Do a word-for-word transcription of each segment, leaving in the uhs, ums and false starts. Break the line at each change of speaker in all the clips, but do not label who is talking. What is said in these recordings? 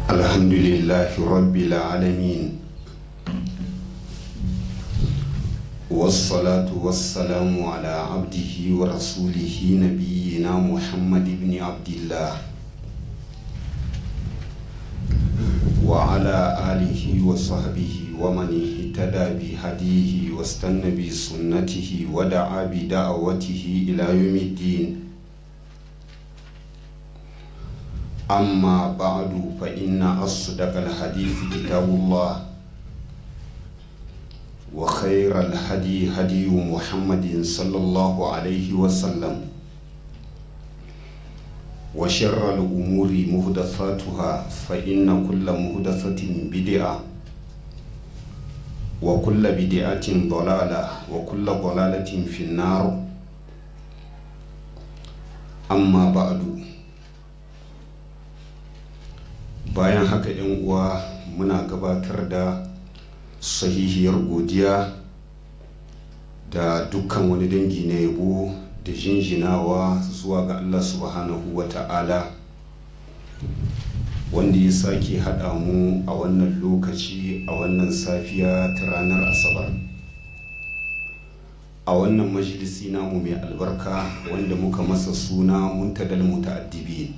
الحمد لله رب العالمين، والصلاة والسلام على عبده ورسوله نبينا محمد بن عبد الله وعلى آله وصحبه ومن اهتدى بهديه واستنى بسنته ودعا بدعوته إلى يوم الدين. أما بعد فإن أصدق الحديث كتاب الله، وخير الهدي هدي محمد صلى الله عليه وسلم، وشر الأمور محدثاتها فإن كل محدثة بدعة، وكل بدعة ضلالة، وكل ضلالة في النار. أما بعد، bayan haka yan uwa muna gabatar da sahihiyar godiya da dukkan wani dangi na yabo da jinjinawa zuwa ga Allah subhanahu wa ta'ala, wanda ya sake haɗa mu a wannan lokaci a wannan safiya ta ranar asabar a wannan majalisi namu mai albarka wanda muka masa suna muntadal muta'addibin,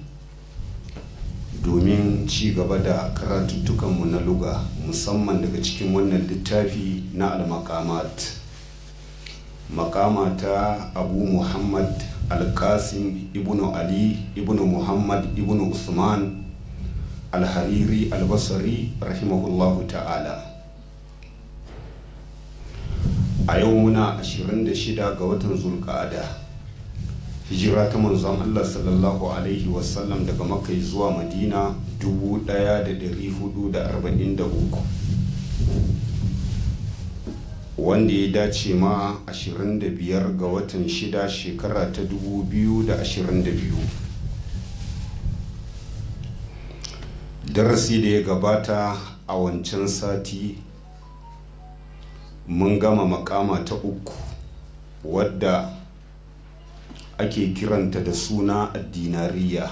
domin ci gaba da karatuttukanmu na luga musamman daga cikin wannan littafi na al-maqamat. Makama ta Abu Muhammad al-Qasim ibnu Ali ibnu Muhammad ibnu Usman al-Hariri al-Basri rahimahullahu ta'ala. A yau muna ashirin da shida ga watan Zulqa'ada, hijira ta manzon Allah sallallahu alaihi wasallam daga Makka zuwa Madina dubu ɗaya da ɗari hudu da arba'in da uku, wanda ya dace ma ashirin da biyar ga watan shida shekara ta dubu biyu da ashirin da biyu. Darasi da ya gabata a wancan sati mun gama makama ta uku wadda ake kiranta da suna addinariya,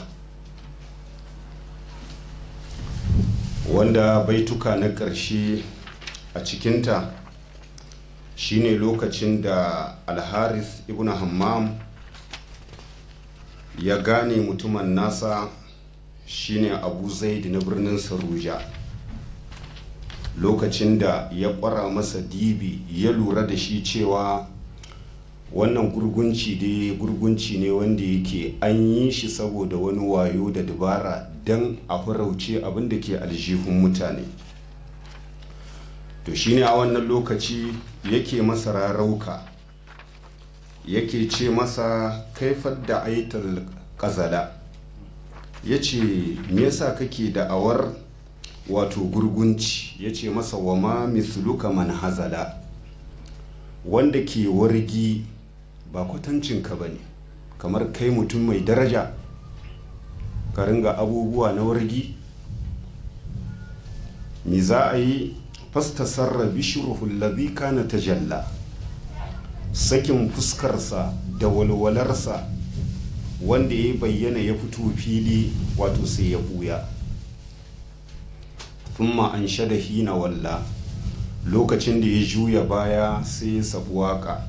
wanda baituka na ƙarshe a cikinta shine lokacin da Al-Harith ibn Hammam ya gane mutumin nasa shine Abu Zaid na birnin Saruja, lokacin da ya ƙwara masa dibi ya lura da shi cewa wannan gurgunci dai gurgunci ne wanda yake an yi shi saboda wani wayo da dabara don a farauce abin da ke aljihun mutane. To shine a wannan lokaci yake masa rarauka, yake ce masa kaifar da aitar kazala, ya ce me yasa kake da'awar wato gurgunci? ya ce masa wa ma misluka man hazala, wanda ke wargi ba kwatancinka ba ne, kamar kai mutum mai daraja ka ringa abubuwa na wargi. mi za a yi? fastasarra bishruhu alladhi kana tajalla, sakin fuskarsa da walwalarsa wanda ya bayyana ya fito fili wato sai ya buya. thumma anshada hina walla, lokacin da ya juya baya sai ya sabu waka,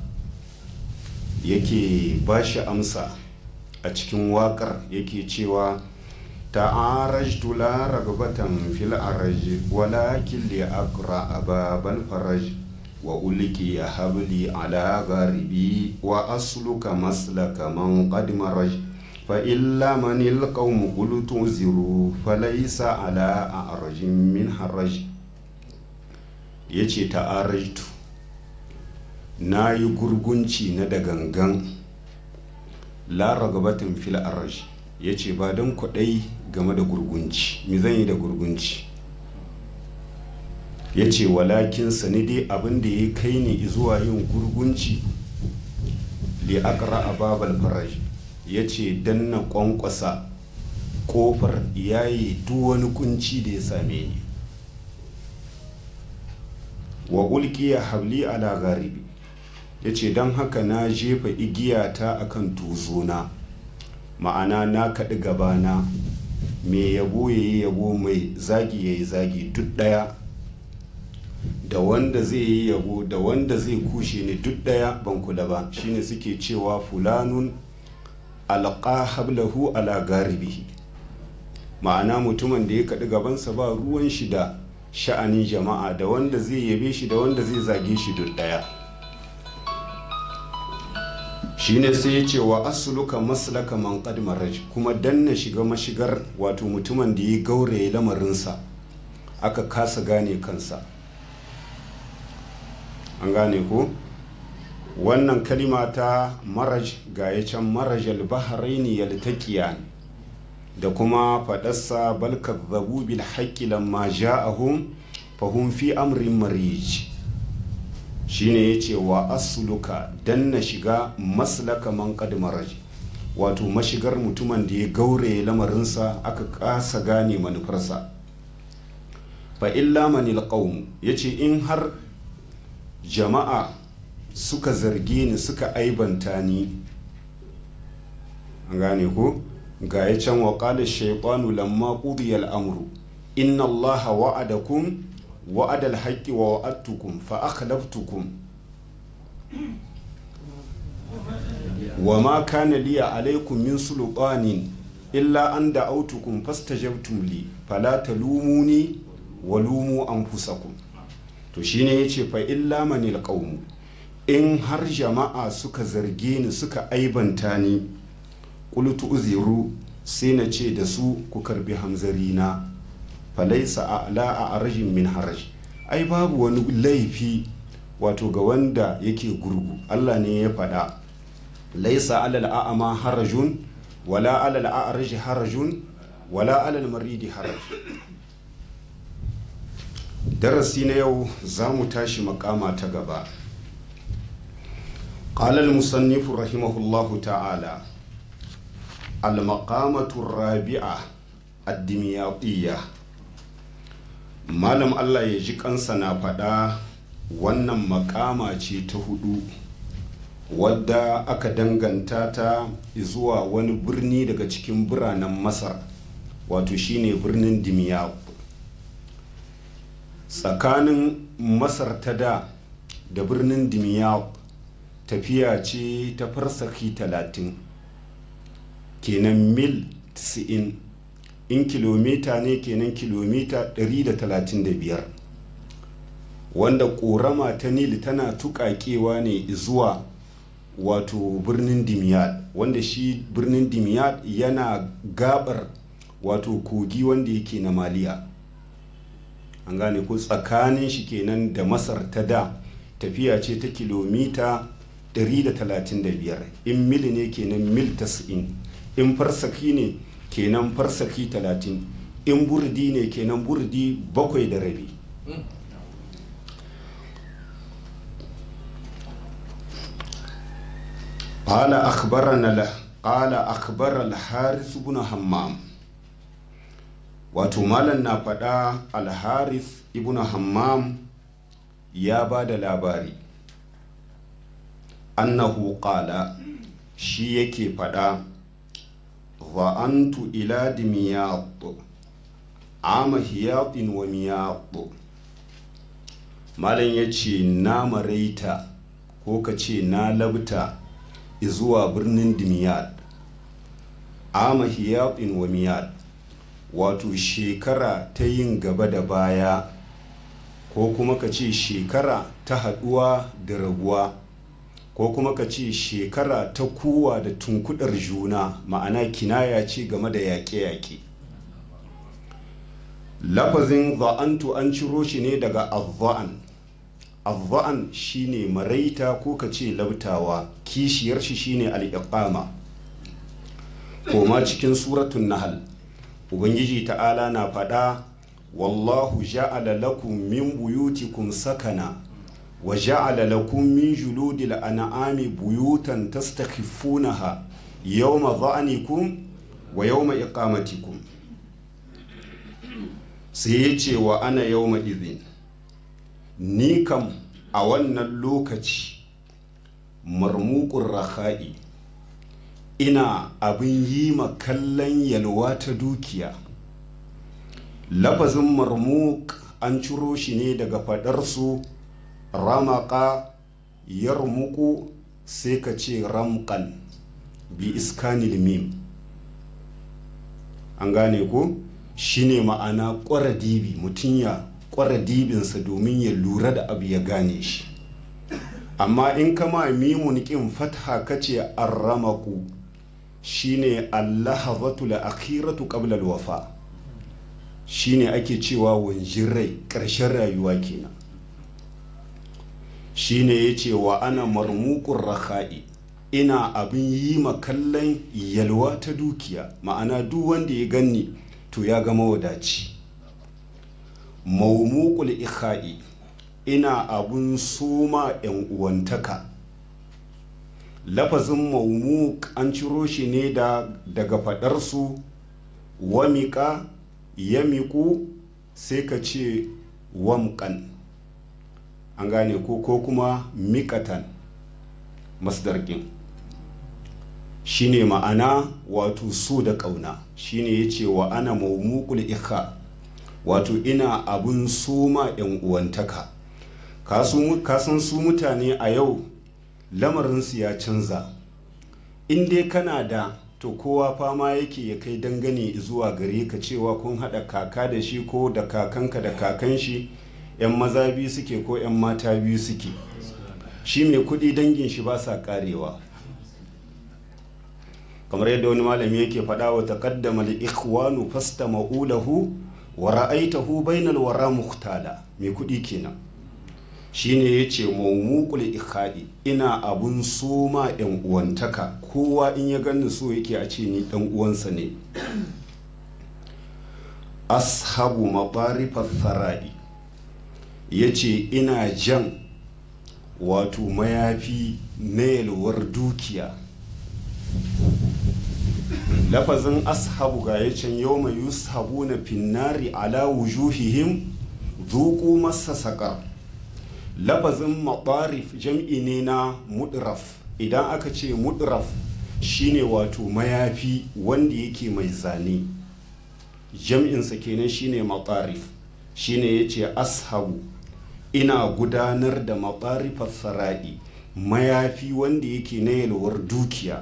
yake ba shi amsa a cikin waƙar yake cewa ta'arajtu la ragbatan fil araj walakin li aqra ababal faraj wa ulki ya habli ala gharibi wa asluka maslaka man qad maraj fa illa man al qawm qultu ziru falaysa ala arjin min haraj. yace ta'arajtu, na yi gurgunci na da gangan, la ragabatin fil araj, ya ce ba don kwaɗai game da gurgunci. mi zan yi da gurgunci? ya ce walakin sani dai abin da ya kai ni zuwa yin gurgunci li aqra ababal faraj, ya ce dan na kwankwasa kofar yayi duk wani kunci da ya same ni. wa ulqiya habli ala gharibi, ya ce don haka na jefa igiyata akan tuzona, ma'ana na kaɗi gabana mai yabo ya yi yabo, mai zagi ya yi zagi, duk ɗaya. Da wanda zai yi yabo da wanda zai kushe ni duk ɗaya ban kula ba. Shine suke cewa fulanun alqa hablahu ala garibihi, ma'ana mutumin da ya kaɗi gabansa ba ruwan shi da sha'anin jama'a, da wanda zai yabe shi da wanda zai zage shi duk ɗaya. Shine sai ya ce wa asluka maslaka man qad maraj, kuma danna shiga mashigar wato mutumin da ya gauraye lamarinsa aka kasa gane kansa. An gane ko wannan kalima ta maraj ga ya can marajal bahraini yaltaqiyan, da kuma fadarsa bal kadzabu bil haqqi lamma ja'ahum fahum fi amrin marij. Shine yace wa asluka danna shiga maslaka man qad maraj, wato mashigar mutumin da ya gaure lamarinsa aka kasa gane manufarsa. Fa illa manil qaum, yace in har jama'a suka zarge ni suka aibanta ni, an gane ko ga ya can wa qala shaytanu lamma qudiya al-amru inna allaha wa'adakum wa'ada al-haqqi wa wa'adtukum fa akhlaftukum wa ma kana liya alaykum min sultanin illa an da'awtukum fastajabtum li fala talumuni wa lumu anfusakum. To shine yace fa illa manil qawm, in har jama'a suka zarge ni suka aibanta ni, qultu uziru, sai na ce da su ku karbi hamzarina, falaisa a'la a arjin min haraj, ai babu wani laifi wato ga wanda yake gurgu. Allah ne ya faɗa laisa alal a'ama harajun wala alal a'raj harajun wala alal maridi haraj. darasi na yau za mu tashi makama ta gaba. qala al-musannif rahimahullahu ta'ala al-maqamatu ar-rabi'a ad-dimyatiyya. malam Allah ya ji kansa na faɗa wannan makama ce ta hudu wadda aka danganta ta zuwa wani birni daga cikin biranen Masar, wato shine birnin Dimyat. Tsakanin Masar ta da da birnin Dimyat tafiya ce ta farsaki talatin, kenan mil tisa'in. In kilomita ne kenan kilomita ɗari da talatin da biyar, wanda ƙorama ta Nil tana tuƙaƙewa ne zuwa wato birnin Dimyat, wanda shi birnin Dimyat yana gabar wato kogi wanda yake na Maliya. An gane ko tsakanin shi kenan da Masar ta da tafiya ce ta kilomita ɗari da talatin da biyar. In mil ne kenan mil tasa'in, in farsaki ne kenan farsaki talatin, in burdi ne kenan burdi bakwai da rabi. قال أخبرنا له قال أخبر الحارث بن همام. wato malan na faɗa al-Harith ibn Hammam ya ba da labari annahu qala, shi yake faɗa za'antu ila dimyat ama hiyatin wa miyat. malan yace na maraita ko kace na labta zuwa birnin Dimyat ama hiyatin wa miyat, wato shekara ta yin gaba da baya ko kuma ka ce shekara ta haduwa da rabuwa ko kuma ka ce shekara ta kuwa da tunkudar juna, ma'ana kinaya ce game da yaƙe-yaƙe. lafazin za'antu an ciro shi ne daga azza'an. azza'an shine maraita ko ka ce labtawa, kishiyar shi shine al-iqama. koma cikin suratun nahl ubangiji ta'ala na faɗa wallahu ja'ala lakum min buyutikum sakana wa ja'ala lakum min juludil an'ami buyutan tastakhifunaha yawma dha'nikum wa yawma iqamatikum. sai yace wa ana yawma idhin, ni kam a wannan lokaci marmuqur rakha'i, ina abin yi ma kallon yalwa ta dukiya. lafazin marmuk an ciro shi ne daga faɗarsu ramaka yarmuku sai ka ce ramkan bi iskanil mim, an gane ko shine ma'ana ƙwara dibi, mutum ya ƙwara dibinsa domin ya lura da abu ya gane shi. Amma in kama mimun ƙin fatha kace arramaku shine allahazatu la akhiratu qabla alwafa, shine ake cewa wanjin rai ƙarshen rayuwa kenan. Shine yace wa ana marmuqur rakha'i, ina abin yi makallan yalwa ta dukiya, ma'ana duk wanda ya ganni to ya ga mawadaci. Maumuqul ikha'i, ina abun suma yan uwantaka. Lafazin maumuq an ciro shi ne da daga faɗarsu wamiƙa yamiku sai ka ce wamƙan, an gane ko ko kuma miƙatan masdarkin shine ma'ana wato so da ƙauna. Shine yace wa ana maumuqul ikha, wato ina abun soma yan uwantaka. Kasan su mutane a yau lamarinsu ya canza, in dai kana da to kowa fama yake ya kai dangane zuwa gare ka cewa kun haɗa kaka da shi ko da kakanka da kakan shi, 'yan maza biyu suke ko 'yan mata biyu suke, shi mai kuɗi dangin shi ba sa ƙarewa. Kamar yadda wani malami yake faɗa wa taqaddama al-ikhwanu fastama'u lahu wa ra'aytahu bainal wara muhtala, mai kuɗi kenan. Shine yace maumuqul ikhadi, ina abun soma yan uwantaka, kowa in ya ganni so yake a ce ni dan uwansa ne. Ashabu mabarifat thara'i, yace ina jan wato mayafi na yalwar dukiya. Lafazin ashabu ga yacin yawma yushabuna finnari ala wujuhihim dhuqu massa saqar. Lafazin maɓarif jam'i ne na mudraf. Idan aka ce mudraf shine wato mayafi wanda yake mai zane, jam'insa kenan shine maɓarif. Shine yace ashabu, ina gudanar da maɓarifar sara'i, mayafi wanda yake na yalwar dukiya.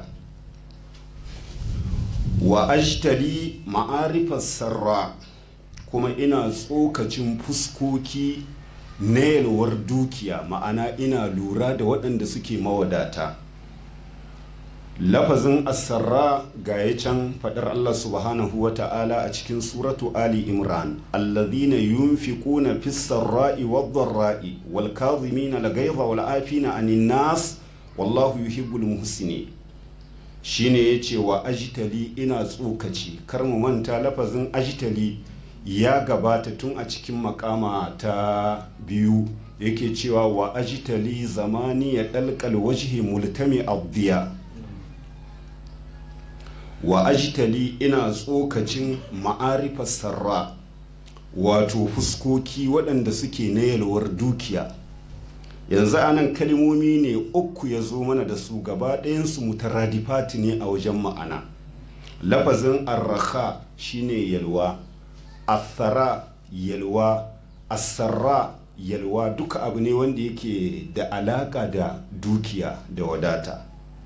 Wa ajtali ma'arifar sarra, kuma ina tsokacin fuskoki na yalwar dukiya, ma'ana ina lura da waɗanda suke mawadata. Lafazin asarra ga ya can faɗar Allah subhanahu wa ta'ala a cikin suratu Ali Imran, alladhina yunfiquna fis sarra'i wad dharra'i wal kadhimina al ghayza wal afina anin nas wallahu yuhibbul muhsinin. Shine yace wa ajtali, ina tsokaci. Kar mu manta lafazin ajtali ya gabata tun a cikin makama ta biyu, yake cewa wa ajtali zamani ya dalkal wajhi multami abdiya. Wa ajtali, ina tsokacin ma'arifar sarra, wato fuskoki waɗanda suke na yalwar dukiya. Yanzu anan kalimomi ne uku ya zo mana da su, gaba ɗayansu mutaradifati ne a wajen ma'ana. Lafazin arraha shine yalwa, athara yalwa, asarra yalwa, duka abu ne wanda yake da alaka da dukiya da wadata.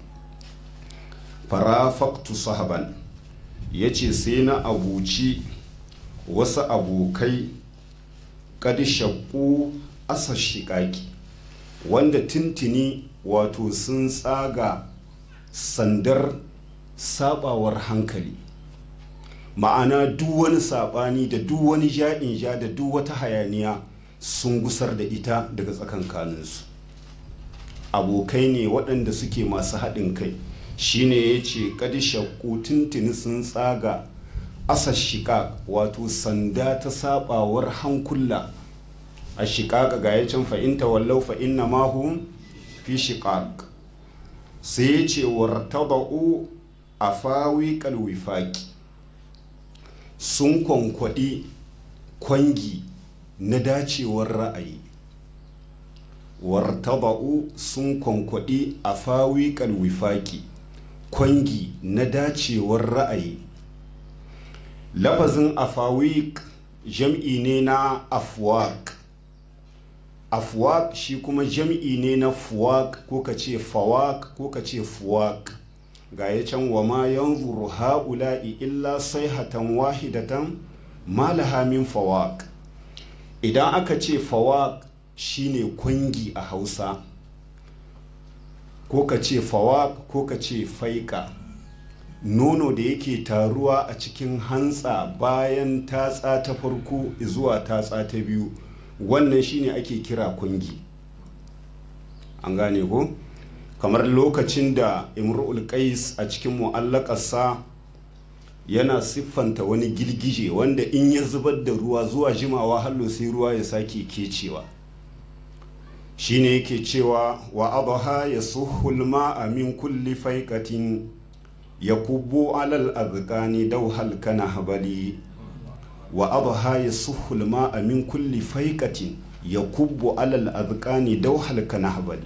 Farafaktu sahaban, yace sai na abuci wasu abokai kadi shakku asa shiƙaƙi, wanda tintini wato sun tsaga sandar sabawar hankali. Ma'ana duk wani saɓani da duk wani ja'in ja da duk wata hayaniya sun gusar da ita daga tsakankaninsu. Abokai ne waɗanda suke masu haɗin kai. Shine ya ce kadi shakku tuntuni sun tsaga asa shiƙa, wato sanda ta saɓawar hankula. A shiƙaƙa ga ya can fa'inta wallau fa'inna mahun fi shiƙaƙ. Sai ya ce wartaba'u a fawi kalwifaƙi, sun kwankwaɗi kwangi na dacewar ra'ayi. Wartaba'u sun kwankwaɗi a fawi kalwifaƙi, kwangi na dacewar ra'ayi. Lafazin afawik jam'i ne na afwaq. Afwaq shi kuma jam'i ne na fuwaq, ko ka ce fawaq ko ka ce fuwaq. Ga ya can wa ma yanzuru ha'ula'i illa sayhatan wahidatan ma laha min fawaq. Idan aka ce fawaq shine kwangi a Hausa, ko ka ce fawaq ko ka ce faika, nono da yake taruwa a cikin hantsa bayan tatsa ta farko zuwa tatsa ta biyu, wannan shine ake kira kwangi. An gane ko? Kamar lokacin da Imru'ul Qais a cikin mu'allakarsa yana siffanta wani girgije wanda in ya zubar da ruwa zuwa jimawa hallo sai ruwa ya sake kecewa, shine yake cewa wa adha yasuhul ma'a min kulli faiqatin yakubbu alal azqani dawhal kana habali. Wa adha yasuhul ma'a min kulli faiqatin yakubbu alal azqani dawhal kana habali.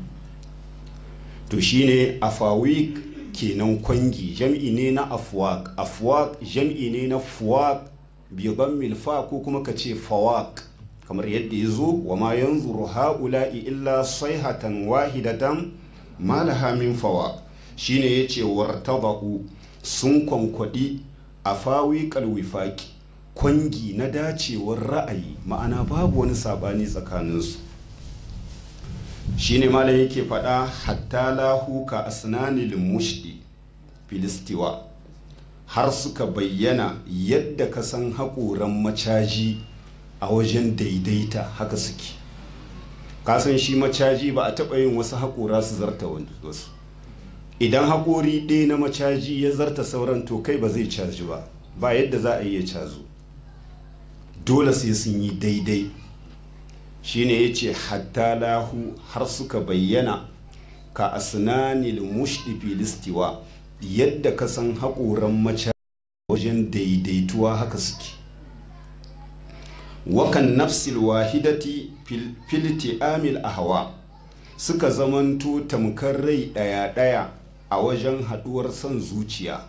To shine afawik kenan kwangi, jam'i ne na afwaq. Afwaq jam'i ne na fuwaq bi dhammil fa, ko kuma ka ce fawaq, kamar yadda yazo wa ma yanzuru haula'i illa sayhatan wahidatan ma laha min fawaq. Shine yace wartaba'u sun kwankwadi afawiqal wifaqi, kwangi na dacewar ra'ayi, ma'ana babu wani sabani tsakaninsu. Shine malam yake faɗa hatta lahu ka asnanil mushdi filistiwa, har suka bayyana yadda ka san haƙoran macaji a wajen daidaita, haka suke. Kasan shi macaji ba a taɓa yin wasu haƙora su zarta wasu. Idan haƙori ɗaya na macaji ya zarta sauran to kai ba zai caji ba, ba yadda za a iya cazo, dole sai sun yi daidai. Shine yace hatta lahu har suka bayyana ka asnanil mushdi filistiwa, yadda ka san haƙoran mace wajen daidaituwa haka suke. Wakan nafsil wahidati filti amil ahwa, suka zamanto tamkar rai ɗaya ɗaya a wajen haɗuwar son zuciya.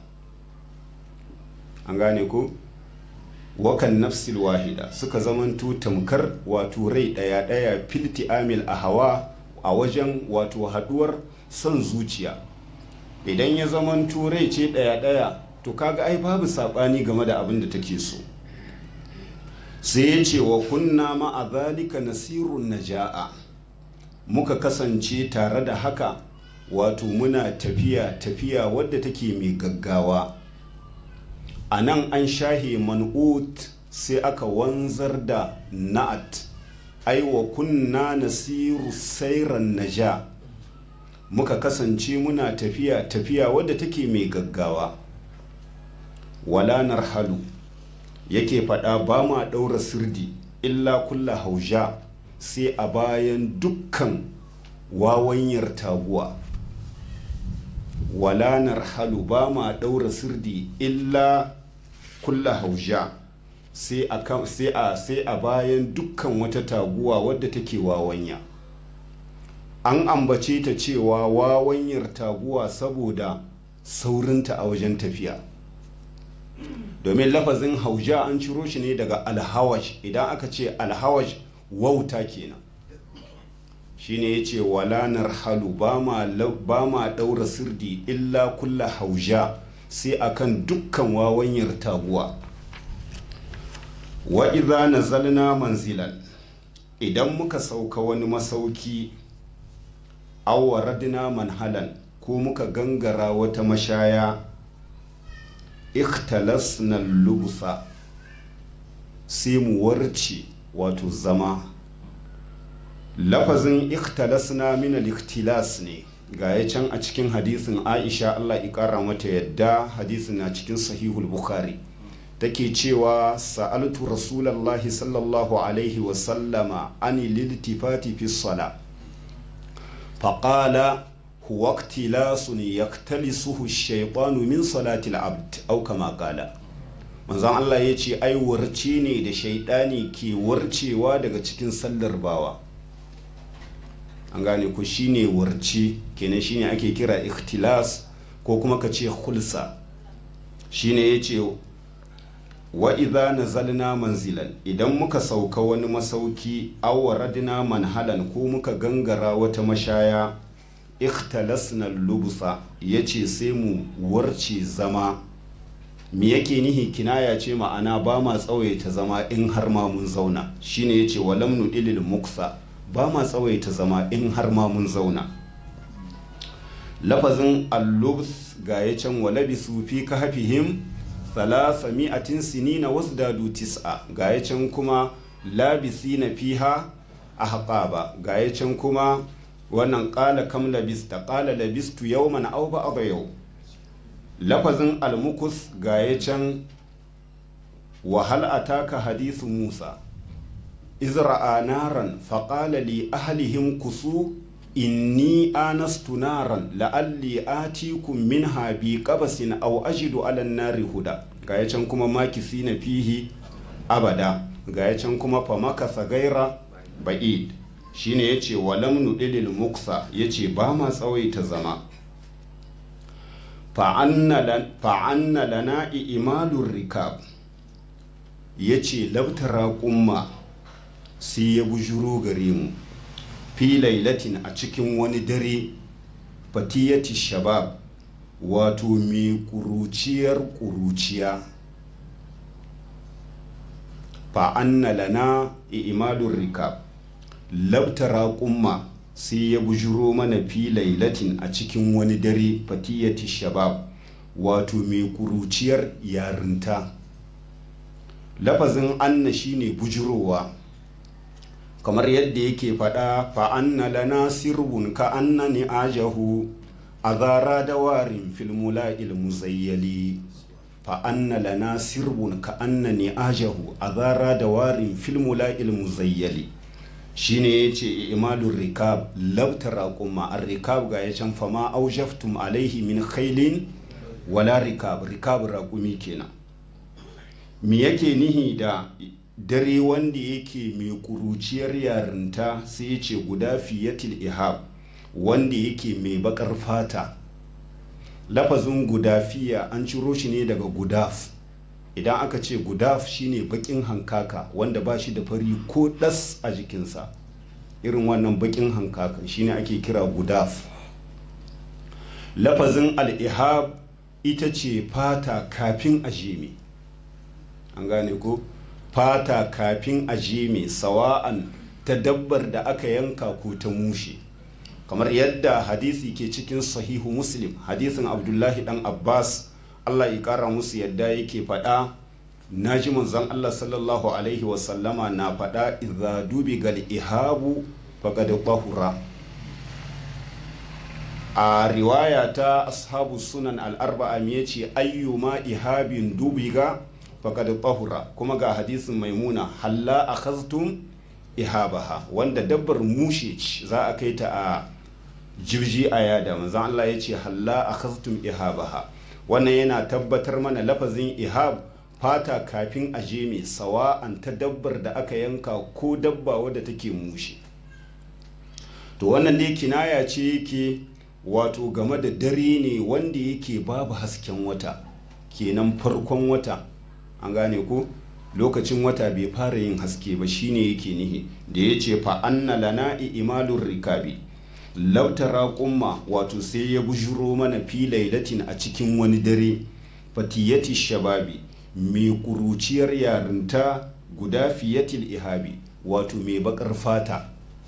An gane ko? Wakan nafsil wahida suka zamanto tamkar wato rai ɗaya ɗaya filti amil ahwa a wajen wato haɗuwar son zuciya. Idan ya zamanto rai ce ɗaya ɗaya to kaga ai babu saɓani game da abin da take so. Sai ya ce wa kunna ma'a zalika nasirun naja'a, muka kasance tare da haka wato muna tafiya tafiya wadda take mai gaggawa. A nan an shahe man'ut sai aka wanzar da na'at, ai wa kunna nasiru sairan naja, muka kasance muna tafiya tafiya wadda take mai gaggawa. Wala narhalu yake faɗa ba ma ɗaura sirdi illa kulla hauja, sai a bayan dukkan wawanyar taguwa. Wala narhalu ba ma ɗaura sirdi illa kulla hauja, sai a sai a sai a bayan dukkan wata taguwa wadda take wawanya. An ambace ta cewa wawanyar taguwa saboda saurinta a wajen tafiya, domin lafazin hauja an ciro shi ne daga alhawaj. Idan aka ce alhawaj wauta kenan. Shine yace wala narhalu ba ma ba ma daura sirdi illa kulla hauja, sai akan dukkan wawanyar taguwa. Wa idza nazalna manzilan, idan muka sauka wani masauki, aw waradna manhalan ko muka gangara wata mashaya, ikhtalasna lubsa sai mu warce wato zama. Lafazin ikhtalasna min al-ikhtilas ne, ga ya can a cikin hadisin Aisha Allah ya kara mata yadda, hadisin na cikin sahihul Bukhari, take cewa sa'altu rasulullahi sallallahu alaihi wa sallama ani liltifati fi sala faqala huwa ikhtilasun yaktalisuhu ash-shaytanu min salati al-abd aw kama qala. Manzon Allah yace ai warce ne da shaydani ke warcewa daga cikin sallar bawa. An gane ko shine warce kenan, shine ake kira ikhtilas ko kuma ka ce khulsa. Shine yace wa idza nazalna manzilan idan muka sauka wani masauki aw waradna manhalan ko muka gangara wata mashaya ikhtalasna lubusa yace sai mu warce zama. Me yake nihi kinaya ce ma'ana ba ma tsawaita zama in har ma mun zauna, shine yace walam nudilil muksa ba ma tsawaita zama in har ma mun zauna. Lafazin al-lubs ga ya can walabisu fi kahfihim thalathami'atin sinina wasdadu tis'a ga ya can kuma labisina fiha ahqaba ga ya can kuma wannan qala kam labista qala labistu yawman aw ba'da yau. Lafazin al-mukus ga ya can wa hal ataka hadithu Musa izra'a naran faqala li ahlihim kusu inni anastu naran la'alli atikum minha bi qabasin aw ajidu 'ala an-nari huda ga ya can kuma makisina fihi abada ga ya can kuma fa makasa gaira ba'id shine yace walam nudilil muksa yace ba ma tsawaita zama. fa anna lana imalur rikab yace labtara qumma sai ya bujuro gare mu fi lailatin a cikin wani dare fatiyati shabab wato mai kuruciyar kuruciya. fa anna lana imalur rikab labtara qumma sai ya bujuro mana fi lailatin a cikin wani dare fatiyati shabab wato mai kuruciyar yarinta. Lafazin anna shine bujurowa kamar yadda yake faɗa fa anna lana sirbun ka annani ajahu azara dawarin fil mula'il muzayyali fa anna lana sirbun ka annani ajahu azara dawarin fil mula'il muzayyali shine yace imalur rikab labtara qumma ar-rikab ga ya can fama aujaftum alaihi min khailin wala rikab rikab raqumi kenan. Me yake nihi da dare wanda yake mai kuruciyar yarinta sai ya ce guda fiyatil ihab wanda yake mai bakar fata. Lafazin gudafiya an ciro shi ne daga gudaf. Idan aka ce gudaf shine bakin hankaka wanda ba shi da fari ko das a jikinsa, irin wannan bakin hankaka shine ake kira gudaf. Lafazin al-ihab ita ce fata kafin a jeme, an gane ko fata kafin a jeme sawa'an ta dabbar da aka yanka ko ta mushe, kamar yadda hadisi ke cikin sahihu muslim hadisin abdullahi dan abbas Allah ya kara musu yadda yake faɗa naji manzon Allah sallallahu alaihi wasallama na faɗa idza dubigal ihabu faqad tahura. A riwaya ta ashabu sunan al-arba'a me yace ayyuma ihabin dubiga faqad tahura, kuma ga hadisin maimuna halla akhaztum ihabaha wanda dabbar mushe za a kai ta a jirji a yada, manzon Allah yace halla akhaztum ihabaha. Wannan yana tabbatar mana lafazin ihab fata kafin a jeme sawa'an ta dabbar da aka yanka ko dabba wadda take mushe. To wannan dai kinaya ce yake wato game da dare ne wanda yake babu hasken wata, kenan farkon wata, an gane ko lokacin wata bai fara yin haske ba shine yake nihi da yace fa anna lana imalur rikabi lautara qumma wato sai ya bujuro mana fi lailatin a cikin wani dare fatiyati shababi mai kuruciyar yarinta guda fiyatil ihabi wato mai bakar fata.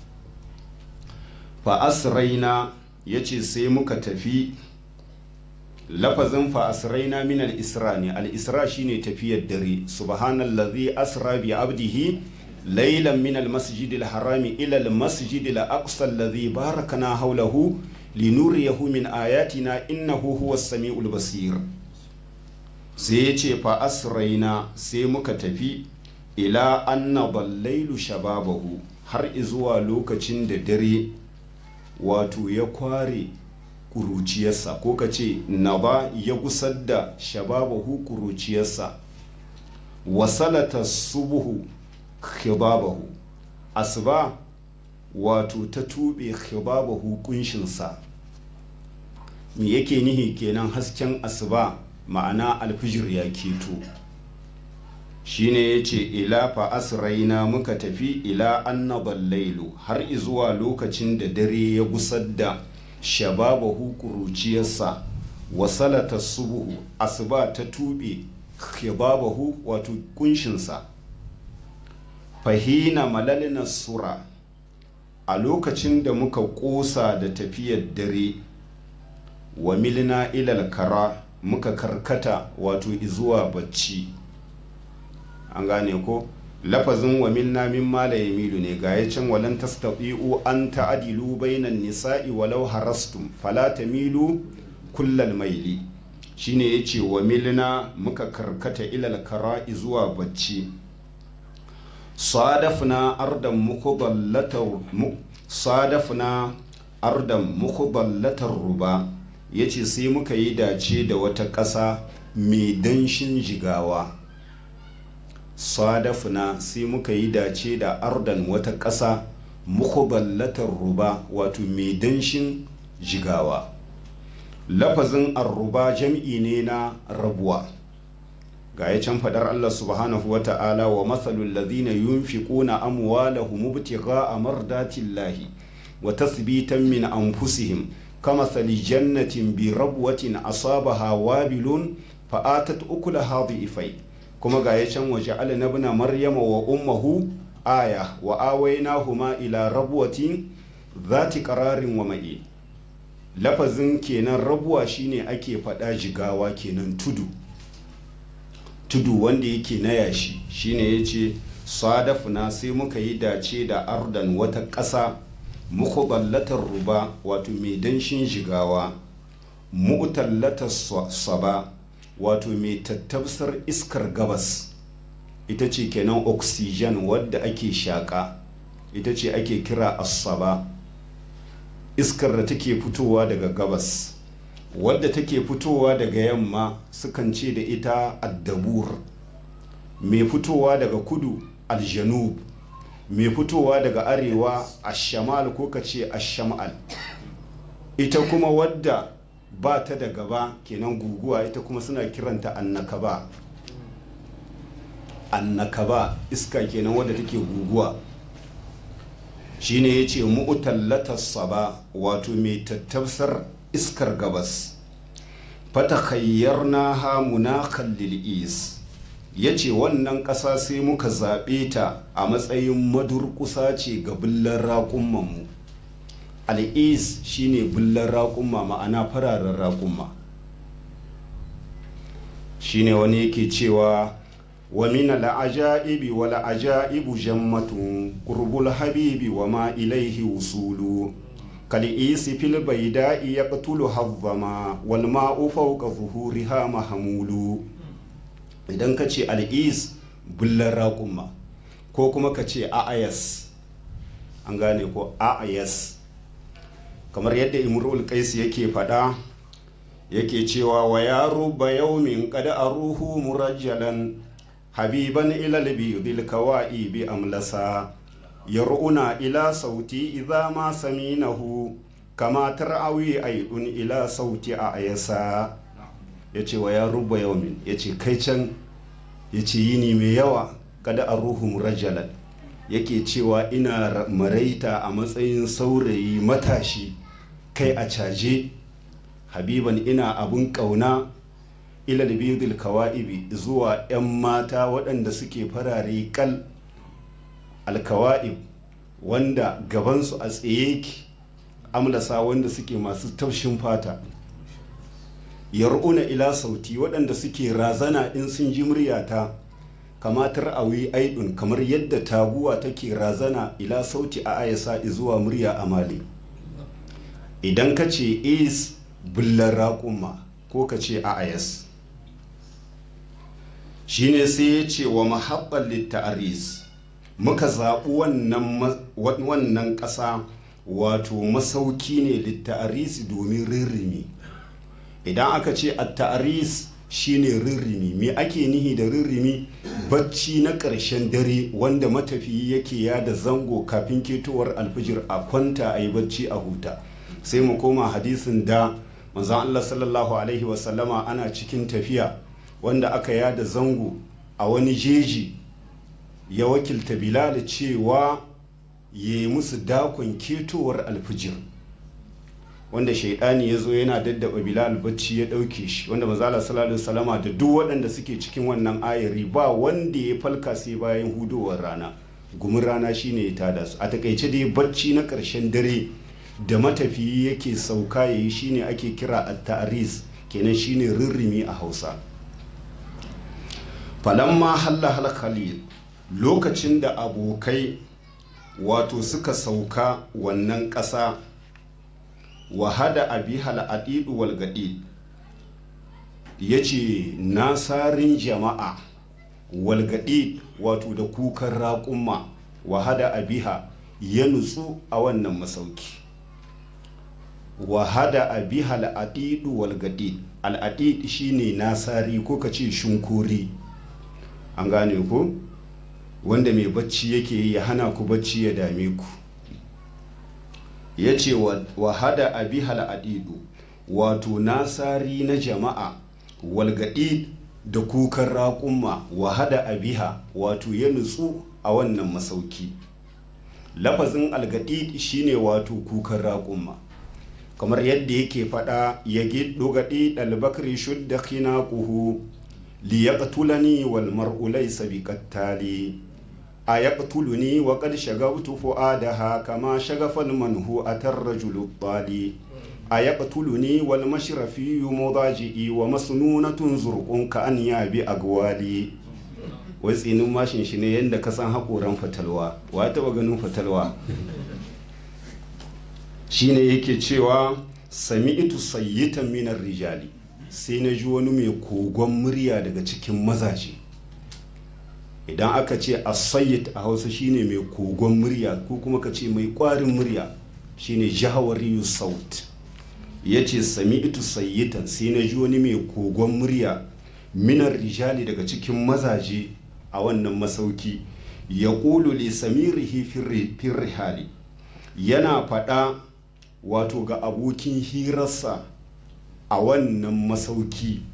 fa asraina yace sai muka tafi. Lafazin fa asraina min al-isra ne, al-isra shine tafiyar dare. Subhanallazi asra bi abdihi laylan min al-masjid al-harami ila al-masjid al-aqsa alladhi barakna hawlahu linuriyahu min ayatina innahu huwas samiul basir. Sai yace fa asraina sai muka tafi ila anna dallailu shababahu har izuwa lokacin da dare wato ya kware kuruciyarsa, ko ka ce naba ya gusar da shababahu kuruciyarsa. Wasalata subuhu khibabahu asuba wato ta tube khibabahu kunshinsa. Me yake nihi kenan hasken asuba ma'ana alfijir ya keto. shine yace ila fa asraina muka tafi ila annabal lailu har izuwa lokacin da dare ya gusar da shababahu kuruciyarsa wasalata subuhu asuba ta tube khibabahu wato kunshinsa fahina malalina sura a lokacin da muka kosa da tafiyar dare wa milna ilal kara muka karkata wato izuwa bacci an gane ko lafazin wa milna min mala yamilu ne ga yacin walan tastati'u an ta'dilu bainan nisa'i walau harastum fala tamilu kullal maili shine yace wa milna muka karkata ilal kara izuwa bacci sadafna ardan mukhdallatar sadafna ardan mukhdallatar ruba yace sai muka yi dace da wata ƙasa mai danshin jigawa sadafna sai muka yi dace da ardan wata ƙasa mukhdallatar ruba wato mai danshin jigawa lafazin arruba jam'i ne na rabuwa ga ya can fadar Allah subhanahu wa ta'ala wa matsalul ladhina yunfiquna amwalahum ibtigha'a mardatillahi wa tasbitan min anfusihim kamathali jannatin bi rabwatin asabaha wabilun fa'atat ukulaha dhi'fai kuma ga ya can waja'alna ibna maryama wa ummuhu aya wa awaynahuma ila rabwatin dhati qararin wa ma'in lafazin kenan rabuwa shine ake fada jigawa kenan tudu tudu wanda yake na yashi shine yace sadafna sai muka yi dace da ardan wata ƙasa mukhdallatar ruba wato mai danshin jigawa mu'tallatar saba wato mai tattabsar iskar gabas ita ce kenan oxygen wadda ake shaka ita ce ake kira as-saba iskar da take fitowa daga gabas wadda take fitowa daga yamma sukan ce da ita addabur mai fitowa daga kudu aljanub mai fitowa daga arewa ashamal ko kace ashamal ita kuma wadda ba ta da gaba kenan guguwa ita kuma suna kiranta annakaba annakaba iska kenan wadda take guguwa shine yace mu'tallatas saba wato mai tattabsar iskar gabas fatakhayyarna ha munakan lil'is yace wannan ƙasa sai muka zaɓe ta a matsayin madurƙusa ce ga billar raƙummanmu al'is shine billar raƙumma ma'ana fararen raƙumma shine wani yake cewa wa min al'ajaibi wal ajaibu jammatun qurbul habibi wa ma ilaihi wusulu كالإيس في البيداء يقتلها الظما والماء فوق ظهورها محمول idan ka ce al'is bullar raƙumma ko kuma ka ce a'ayas an gane ko a'ayas kamar yadda imrul qais yake fada yake cewa wa yaro ba yaumin qad aruhu murajjalan habiban ila al-bidil kawai bi amlasa yar'una ila sauti idza ma saminahu kama tar'awi aidun ila sauti a ayasa yace wa ya rubba yawmin yace kai can yace yini mai yawa kada aruhu murajjalan yake cewa ina maraita a matsayin saurayi matashi kai a caje habiban ina abun kauna ila bidil kawaibi zuwa yan mata waɗanda suke farare kal alkawa'ib wanda gabansu a tsaye ki amlasa wanda suke masu taushin fata yar'una ila sauti waɗanda suke razana in sun ji muryata kamatar awi aidun kamar yadda taguwa take razana ila sauti a ayasa zuwa murya amali idan ka ce is bullar raƙuma ko ka ce a ayas shine sai ya ce wa mahabbar litta'aris muka zaɓi wannan ƙasa wato masauki ne litta'aris domin rirrimi idan aka ce a ta'aris shine rirrimi me ake nihi da rirrimi bacci na ƙarshen dare wanda matafiyi yake yada zango kafin ketowar alfijir a kwanta a yi bacci a huta sai mu koma hadisin da manzon Allah sallallahu alaihi wasallama ana cikin tafiya wanda aka yada zango a wani jeji ya wakilta Bilal cewa ya yi musu dakon ketowar alfijir, wanda shaidani ya zo yana daddaba Bilal bacci ya ɗauke shi, wanda manzala sallallahu alaihi wasallama da duk waɗanda suke cikin wannan ayari ba wanda ya falka sai bayan hudowar rana, gumin rana shine ya tada su. A takaice dai bacci na ƙarshen dare da matafiyi yake sauka yayi shine ake kira at-ta'ris, kenan shine rirrimi a Hausa. falamma halla hal khalil, lokacin da abokai wato suka sauka wannan ƙasa, wahada abihal adidu wal gadid, yace nasarin jama'a wal gadid wato da kukan raƙumma, wahada abiha ya nutsu a wannan masauki. wahada abihal adidu wal gadid, al adid shine nasari ko kace shunkuri, an gane ko, wanda mai bacci yake ya hana ku bacci ya dame ku. ya ce wa hada abihal adidu wato nasari na jama'a, walgaɗi da kukan raƙumma, wa hada abiha wato ya nutsu a wannan masauki. lafazin algaɗi shine wato kukan raƙumma, kamar yadda yake faɗa ya giddo gaɗi ɗalbakri shudda khinaquhu li yaqtulani wal mar'u laysa biqattali a yaqtuluni wa qad shagawtu fuadaha kama shagafal manhu atar rajulu tali a yaqtuluni wal mashrafi mudaji'i wa masnunatun zurqun ka an yabi agwali. wai tsinin mashin shi ne yadda ka san haƙoran fatalwa, wa taɓa ganin fatalwa? shine yake cewa sami'tu sayyitan minar rijali, sai na ji wani mai kogon murya daga cikin mazaje. idan aka ce as-sayyid a Hausa shine mai kogon murya, ko kuma ka ce mai ƙwarin murya, shine jahawariyu saut. yace sami'tu sayyitan, sai na ji wani mai kogon murya minar rijali daga cikin mazaje a wannan masauki, ya ƙulu li samirihi firrihali, yana faɗa wato ga abokin hirarsa a wannan masauki.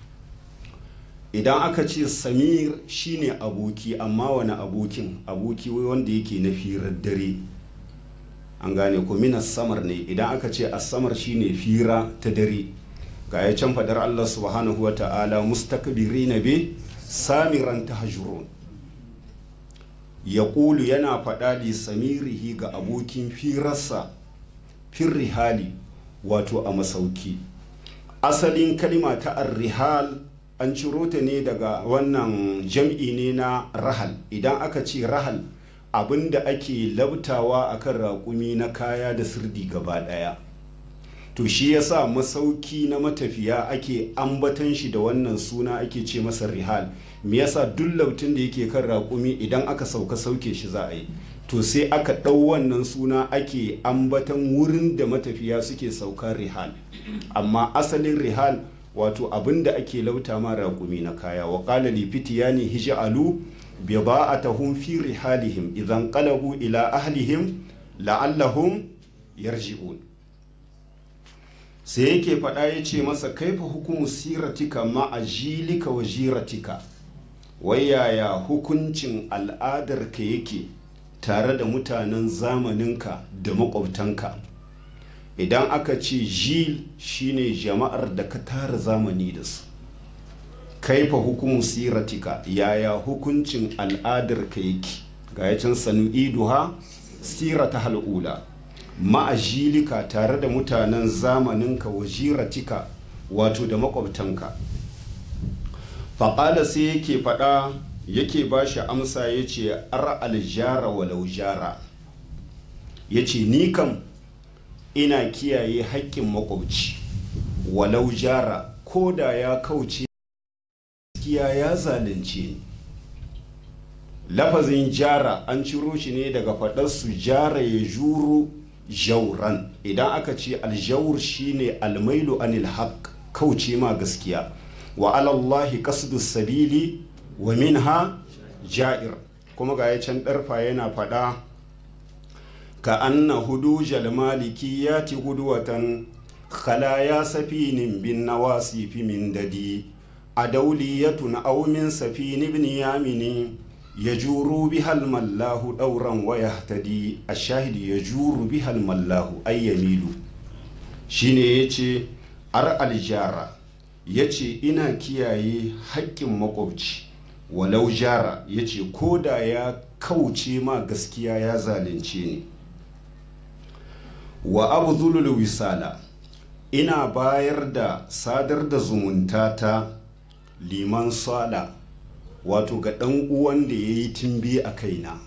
idan aka ce samir shine aboki, amma wani abokin? aboki wanda yake na firar dare, an gane ko, minas samar ne. idan aka ce as-samar shine fira ta dare. ga ya can fadar Allah subhanahu wa ta'ala, mustakbirina bi samiran tahjurun. ya ƙulu yana faɗa li samirihi ga abokin firarsa firrihali wato a masauki. asalin kalima ta ar-rihal an ciro ta ne daga wannan jam'i ne na rahal. idan aka ce rahal, abinda ake labtawa akan raƙumi na kaya da sirdi gaba ɗaya. to shi yasa masauki na matafiya ake ambatan shi da wannan suna, ake ce masa rihal. me yasa duk lautin da yake kan raƙumi idan aka sauka sauke shi za a yi, to sai aka ɗau wannan suna ake ambatan wurin da matafiya suke sauka rihal. amma asalin rihal wato abinda ake lauta ma raƙumi na kaya. wa qala li fityani hij'alu bida'atahum fi rihalihim idan qalabu ila ahlihim la'allahum yarji'un. sai yake faɗa ya ce masa, kaifa hukumu siratika ma'ajilika wa jiratika, wai yaya hukuncin al'adarka yake tare da mutanen zamaninka da makwabtanka? idan aka ce jil shine jama'ar da ka tara zamani da su. kaifa hukumu siratika, yaya hukuncin al'adarka yake? ga ya can sanu'iduha sirata hal'ula, ma'ajilika tare da mutanen zamaninka, wa jiratika wato da makwabtanka. faƙala sai yake faɗa, yake ba shi amsa, ya ce ar aljara walau jara, ya ce ni kam ina kiyaye haƙƙin makwabci, walau jara, ko da ya kauce gaskiya ya zalunce ni. lafazin jara an ciro shi ne daga faɗarsu jara ya juru jauran. idan aka ce aljaur shine almailu anil haq, kauce ma gaskiya. wa alallahi qasdu sabili wa minha ja'ir. kuma ga ya can ɗarfa yana faɗa, ka anna hudujal malikiyati hudwatan khalaya safinin bin nawasifi min dadi adawliyatun aw min safin ibn yamini yajuru bihal mallahu dauran wa yahtadi ashahid yajuru bihal mallahu ay yamilu shine yace ar aljara yace ina kiyaye haƙƙin makwabci walau jara yace koda ya kauce ma gaskiya ya zalunce ni wa abdhulul wisala ina bayar da sadar da zumunta ta liman sala wato ga ɗan uwan da ya yi timbi a kaina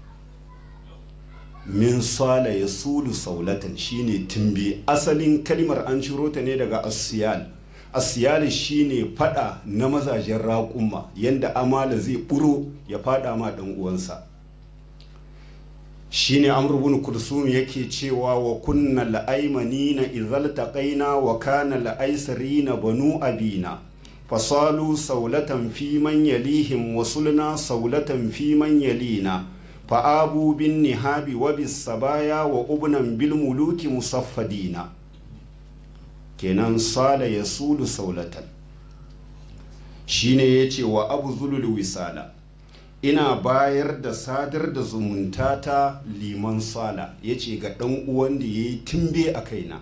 min sala ya sulu saulatan shine timbi asalin kalmar an ciro ta ne daga asiyal asiyal shine fada na mazajen raƙumma yanda amala zai buro ya fada ma ɗan uwansa shine amr ibn kulsum yake cewa wa kunna la'aymanina idhal taqaina wa kana la'aysarina banu abina fasalu saulatan fi man yalihim wasulna saulatan fi man yalina fa'abu bin nihabi wa bis sabaya wa ubnan bil muluki musaffadina kenan sala yasulu saulatan shine yace wa abzulul wisala ina bayar da sadar da zumunta ta liman sala yace ga dan uwan da yayi timbe a kaina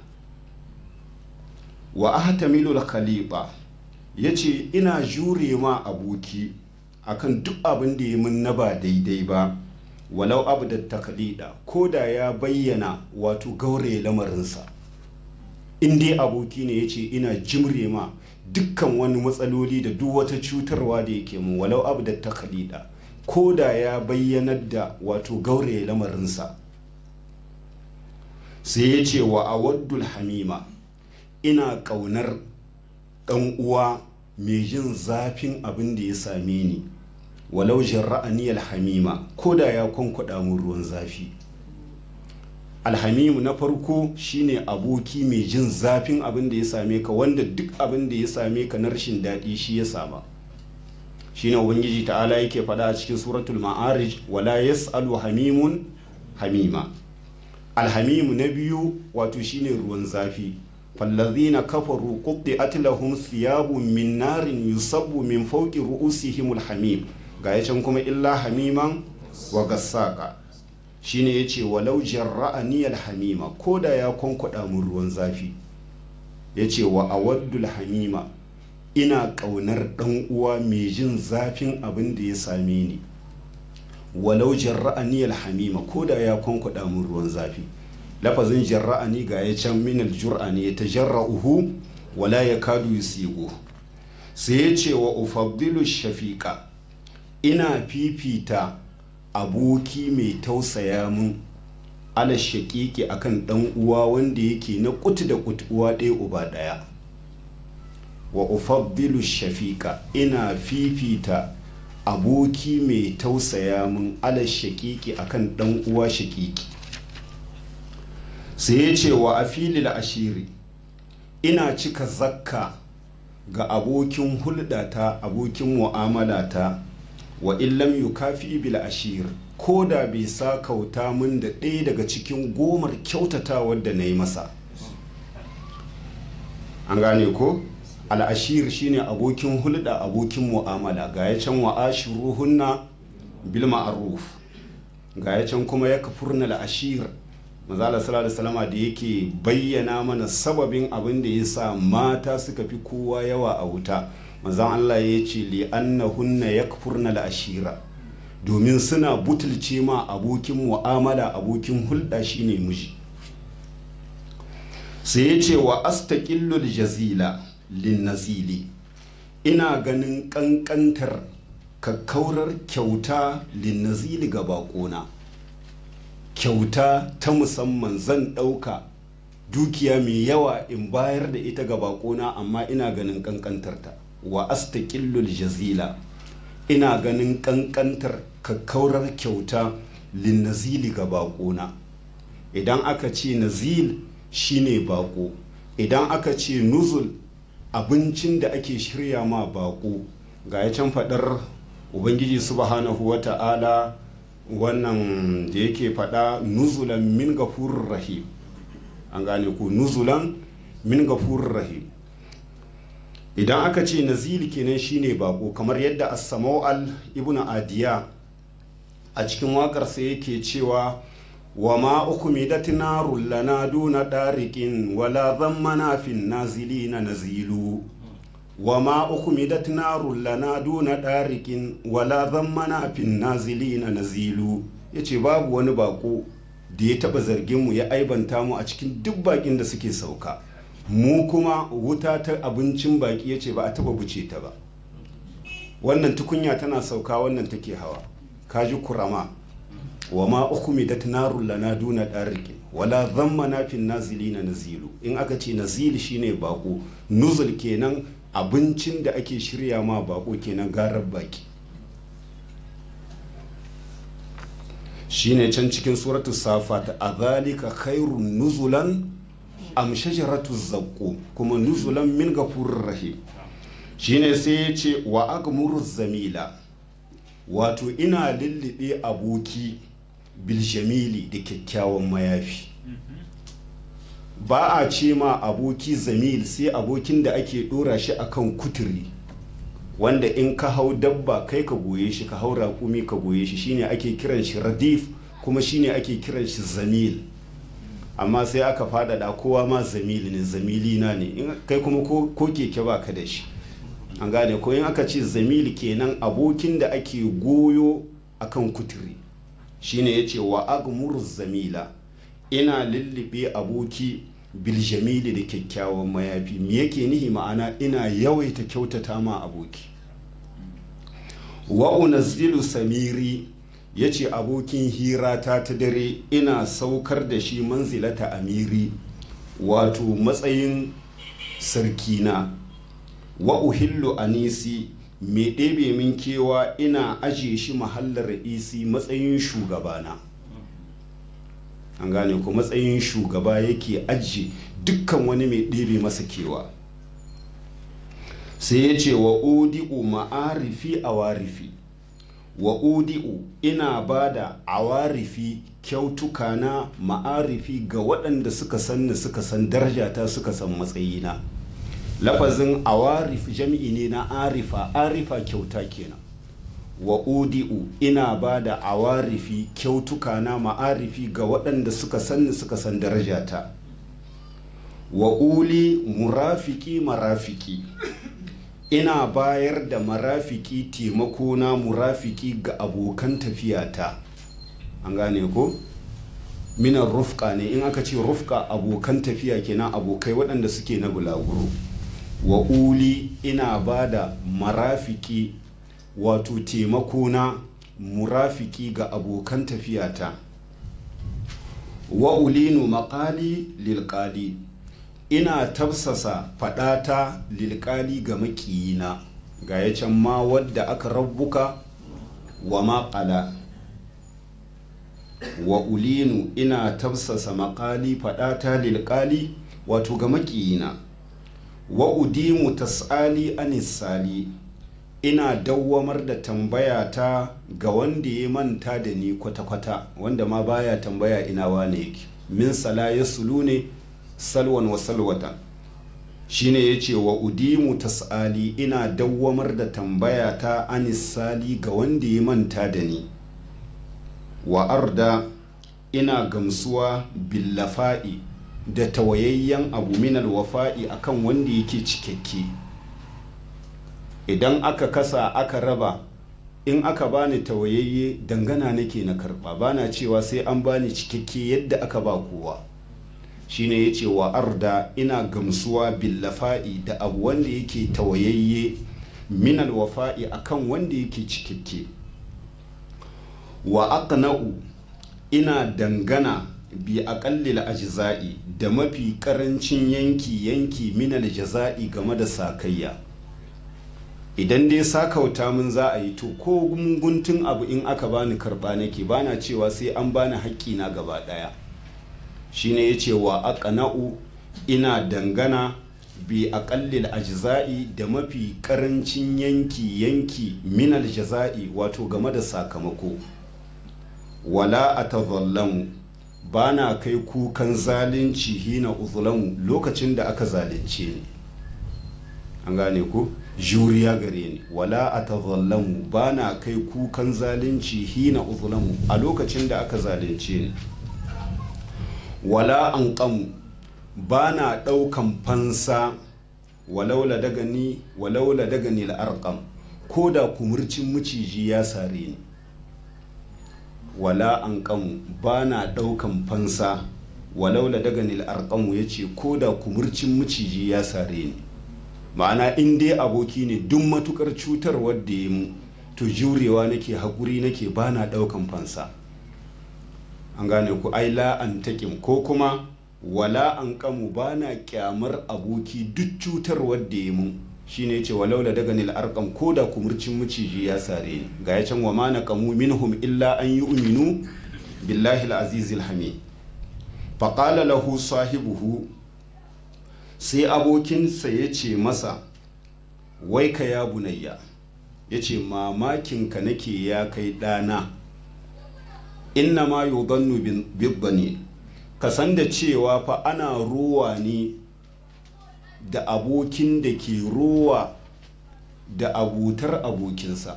wa ahtamilul khalifa yace ina jure ma aboki akan duk abin da ya mun na ba daidai ba walau abdat taklida koda ya bayyana wato gaure lamarinsa in dai aboki ne yace ina jimre ma dukkan wani matsaloli da duk wata cutarwa da yake mun walau abdat taklida koda ya bayyanar da wato gaure lamarinsa sai yace wa awaddul hamima ina kaunar dan uwa mai jin zafin abin da ya same ni walau jarra'ani alhamima koda ya kwankwada mun ruwan zafi alhamimu na farko shine aboki mai jin zafin abin da ya same ka wanda duk abin da ya same ka na rashin daɗi shi ya sama shine ubangiji ta'ala yake faɗa a cikin suratul ma'arij wala yas'alu hamimun hamima alhamimu na biyu wato shine ruwan zafi fallazina kafaru qutti'at lahum thiyabun min narin yusabbu min fawqi ru'usihim alhamim ga yacan kuma illa hamiman wa gassaka shine yace walau jarra'ani alhamima koda ya konkwada mun ruwan zafi yace wa awaddul hamima ina kaunar dan uwa mai jin zafin abin da ya same ni walau jarra'ani alhamima koda ya konkwada mun ruwan zafi lafazin jarra'ani ga ya can min aljur'ani ya tajarra'uhu wala yakadu yusigu sai ya ce wa ufaddilu shafiqa ina fifita aboki mai tausaya mun ala shaqiqi akan dan uwa wanda yake na kuti da kuti uwa ɗaya uba ɗaya wa ufaddilu shafiqa ina fifita aboki mai tausaya mun ala shaqiqi akan dan uwa shaqiqi sai ya ce wa afilil ashiri ina cika zakka ga abokin hulɗata abokin mu'amalata wa illam yukafi bil ashir ko da bai sa kauta min da ɗaya daga cikin gomar kyautatawar da na yi masa an gane ko al'ashir shine abokin hulɗa abokin mu'amala ga ya can wa ashiruhunna bil ma'ruf ga ya can kuma ya kafurna al'ashir mazala sallallahu alaihi wasallama da yake bayyana mana sababin abin da ya sa mata suka fi kowa yawa a wuta manzon Allah ya ce li annahunna yakfurna al-ashira domin suna butulce ma abokin mu'amala abokin hulɗa shine miji sai ya ce wa astaqillu al-jazila lin-nazili ina ganin kankantar kakkaurar kyauta lin-nazili ga bakona kyauta ta musamman zan ɗauka dukiya mai yawa in bayar da ita ga bakona amma ina ganin kankantarta wa astaqillul jazila ina ganin kankantar kakkaurar kyauta lin nazili ga bakona idan aka ce nazil shine bako idan aka ce nuzul abincin da ake shirya ma bako ga ya can fadar ubangiji subhanahu wata'ala wannan da yake fada nuzulan min gafurur rahim an gane ku nuzulan min gafurur rahim idan aka ce nazili kenan shine bako, kamar yadda as-samawal ibn adiya a cikin waƙarsa yake cewa wa ma ukumidat narul lana duna dariqin wala dhammana fin nazilina nazilu wa ma ukumidat narul lana duna dariqin wala dhammana fin nazilina nazilu. yace babu wani bako da ya taba zargin mu ya aibanta mu a cikin duk bakin da suke sauka, mu kuma wuta ta abincin baki yace ba a taba buce ta ba. wannan tukunya tana sauka, wannan take hawa, kaji kurama. wa ma ukumidat narul lana duna dariqin wala dhammana fin nazilina nazilu. in aka ce nazil shine bako, nuzul kenan abincin da ake shirya ma bako kenan garar baki. shine can cikin suratul safat adhalika khairun nuzulan am shajaratu zaqqum, kuma nuzulan min ghafurur rahim. shine sai ya ce wa agmuru zamila, wato ina lullube aboki biljamili da kyakkyawan mayafi. ba a ce ma aboki zamil sai abokin da ake dora shi akan kuturi, wanda in ka hau dabba kai ka goye shi, ka hau raƙumi ka goye shi, shine ake kiran shi radif, kuma shine ake kiran shi zamil. amma sai aka faɗaɗa kowa ma zamil ne, zamilina ne, in kai kuma ko keke ba ka da shi, an gane ko. in aka ce zamil kenan abokin da ake goyo akan kuturi, shine yace wa agmur zamila, ina lullube aboki biljamili da kyakkyawan mayafi. me yake nihi? ma'ana ina yawaita kyautata ma aboki. wa unazzilu samiri, yace abokin hirata ta dare ina saukar da shi manzilata amiri, wato matsayin sarkina. wa uhillu anisi, me ɗebe min kewa ina aje shi mahallar ra'isi, matsayin shugabana. an gane ko, matsayin shugaba yake ajiye dukkan wani mai ɗebe masa kewa. sai ya ce wa udi'u ma'arifi awarifi, wa udi'u ina bada awarifi kyautuka na ma'arifi ga waɗanda suka sanni, suka san darajata, suka san matsayina. lafazin awarif jami'i ne na arifa, arifa kyauta kenan. wa udi'u ina ba da awarifi kyautuka na ma'arifi ga waɗanda suka sanni, suka san darajata. wa uli murafiki marafiki, ina bayar da marafiki taimako na murafiki ga abokan tafiyata. an gane ko, minan rufka ne, in aka ce rufka abokan tafiya kenan, abokai waɗanda suke na bulaguro. wa uli ina ba da marafiki, wato taimako na murafiki ga abokan tafiyata. wa ulinu maƙali lilƙali, ina tafsasa faɗata lilƙali ga makiyina. ga ya can ma wadda aka rabbuka wa maƙala. wa ulinu ina tafsasa maƙali faɗata lilƙali, wato ga makiyina. wa udimu tas'ali anisali, ina dawwamar da tambaya ta ga wanda ya manta da ni kwata-kwata, wanda ma baya tambaya ina wane yake. min sala ya sulu ne salwan wa salwatan, shine yace wa udimu tas'ali, ina dawwamar da tambaya ta anisali ga wanda ya manta da ni. wa arda ina gamsuwa billafa'i da tawayayyen abu minal wafa'i akan wanda yake cikakke. idan aka kasa aka raba, in aka bani tawayayye dangana nake na karba, bana cewa sai an bani cikakke yadda aka ba kowa. shine yace wa arda ina gamsuwa billafa'i da abu wanda yake tawayayye minal wafa'i akan wanda yake cikakke. wa aqna'u ina dangana bi aqallil ajza'i da mafi karancin yanki yanki minal jaza'i game da sakayya. idan dai sakauta mun za a yi to ko guntun abu in aka bani karba nake, bana cewa sai an bani haƙƙi na gaba daya. shine yace wa aqna'u ina dangana bi aqallil ajza'i da mafi karancin yanki yanki minal jaza'i, wato game da sakamako. wala atazallamu bana kai kukan zalunci hina uzlamu lokacin da aka zalunce ni. an gane ku juriya gare ni. Wala atazallamu bana kai kukan zalunci hina uzlamu a lokacin da aka zalunce ni. Wala anqamu bana daukan fansa walaula daga ni walaula daga ni al-arqam ko da kumurcin miciji ya sare ni. Wala anqamu bana daukan fansa walaula daga ni al-arqam yace ko da kumurcin miciji ya sare ni. Ma'ana in dai aboki ne duk matukar cutar wadda ya mu to jurewa nake hakuri nake bana daukan fansa. An gane ku ai la an taƙim ko kuma wala an kamu bana kyamar aboki duk cutar wadda ya mu shine yace walaula daga nil arqam ko da kumurcin miciji ya sare ni. Ga ya can wa ma naqamu minhum illa an yu'minu billahi al-aziz al-hamid. Fa qala lahu sahibuhu sai abokinsa yace masa wai ka ya bunayya yace mamakinka nake ya kai dana inna ma yudannu bidani ka san da cewa fa ana ruwa ne da abokin da ke ruwa da abutar abokinsa.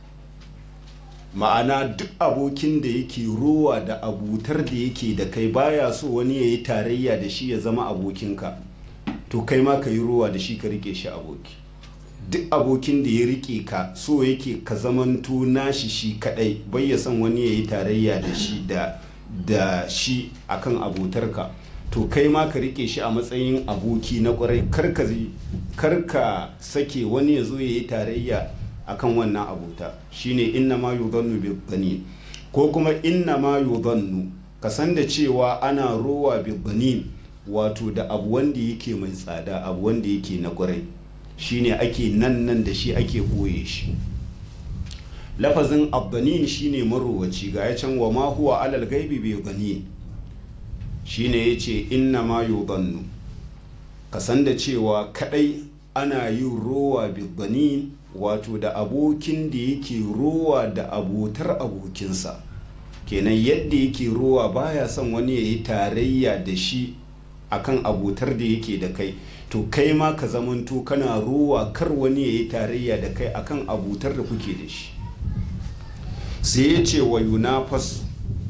Ma'ana duk abokin da yake ruwa da abutar da yake da kai baya so wani ya yi tarayya da shi ya zama abokinka to kai ma ka yi ruwa da shi ka rike shi aboki. Duk abokin da ya rike ka so yake ka zamanto nashi shi kadai bai ya san wani ya yi tarayya da shi da da shi akan abotarka to kai ma ka rike shi a matsayin aboki na kwarai karka karka sake wani ya zo ya yi tarayya akan wannan abota. Shine inna ma yudhannu bidhani ko kuma inna ma yudhannu ka san da cewa ana rowa bidhani wato da abu wanda yake mai tsada abu wanda yake na kwarai shine ake nan nan da shi ake boye shi. Lafazin abdanin shine marowaci ga ya can wa ma huwa alal gaibi bi dhanin shine yace inna ma yudhannu ka san da cewa kadai ana yin rowa bi dhanin wato da abokin da yake rowa da abotar abokinsa. Kenan yadda yake rowa baya son wani yayi tarayya da shi akan abotar da yake da kai to kai ma ka zamanto kana rowa kar wani yayi tarayya da kai akan abotar da kuke da shi. Sai ya ce wa yunafas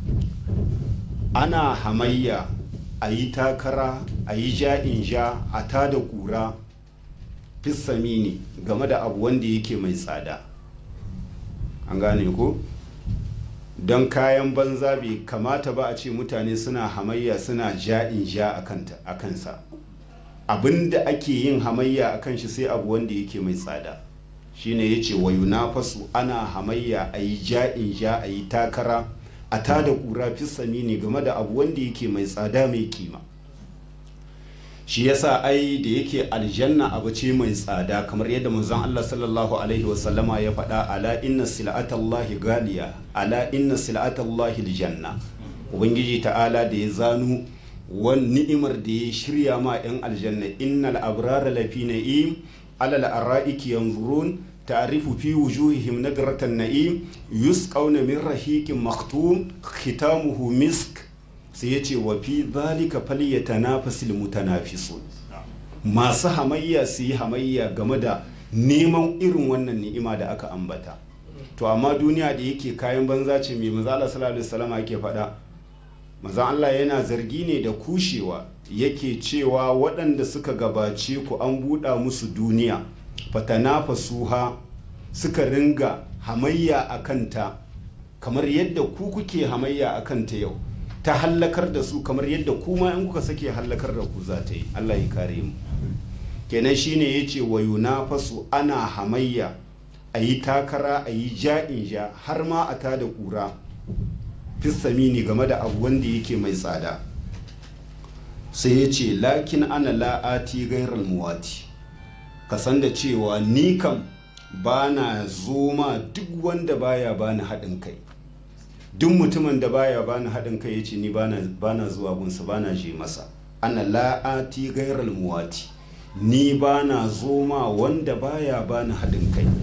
ana hamayya a yi takara a yi ja'in ja a tada kura fissamini game da abu wanda yake mai tsada. An gane ko don kayan banza bai kamata ba a ce mutane suna hamayya suna ja'in ja a kansa. Abinda ake yin hamayya a kan shi sai abu wanda yake mai tsada shine yace wa yunafasu ana hamayya a yi ja'in ja a yi takara a tada kura fissamini game da abu wanda yake mai tsada mai kima. Shi yasa ai da yake aljanna abu ce mai tsada kamar yadda manzon Allah sallallahu alaihi wasallama ya faɗa ala inna sil'atallahi galiya ala inna sil'atallahi aljanna. Ubangiji ta'ala da ya zanu wani ni'imar da ya shirya ma yan aljanna innal abrara lafi na'im ala al-ara'iki yanzurun ta'rifu fi wujuhihim nadratan na'im yusqawna min rahiqin maktum khitamuhu misk. Sai ya ce wa fi zalika falyatanafasil mutanafisun. Masu hamayya su yi hamayya game da neman irin wannan ni'ima da aka ambata. To amma duniya da yake kayan banza ce mai manzo Allah sallallahu alaihi wasallam yake faɗa. Manzo Allah yana zargi ne da kushewa yake cewa waɗanda suka gabace ku an buɗa musu duniya fatanafasuha suka ringa hamayya akanta kamar yadda ku kuke hamayya akanta yau. Ta hallakar da su kamar yadda kuma in kuka sake hallakar da ku za ta yi. Allah ya kare mu. Kenan shine yace wa yunafasu ana hamayya a yi takara a yi ja'in ja har ma a tada kura fissamini game da abu wanda yake mai tsada. Sai yace lakin ana la'ati gairal muwati ka san da cewa ni kam bana zoma duk wanda baya bani haɗin kai. Duk mutumin da baya bani haɗin kai yace ni bana bana zuwa gunsa bana je masa. Ana la'ati gairal muwati ni bana zoma wanda baya bani haɗin kai.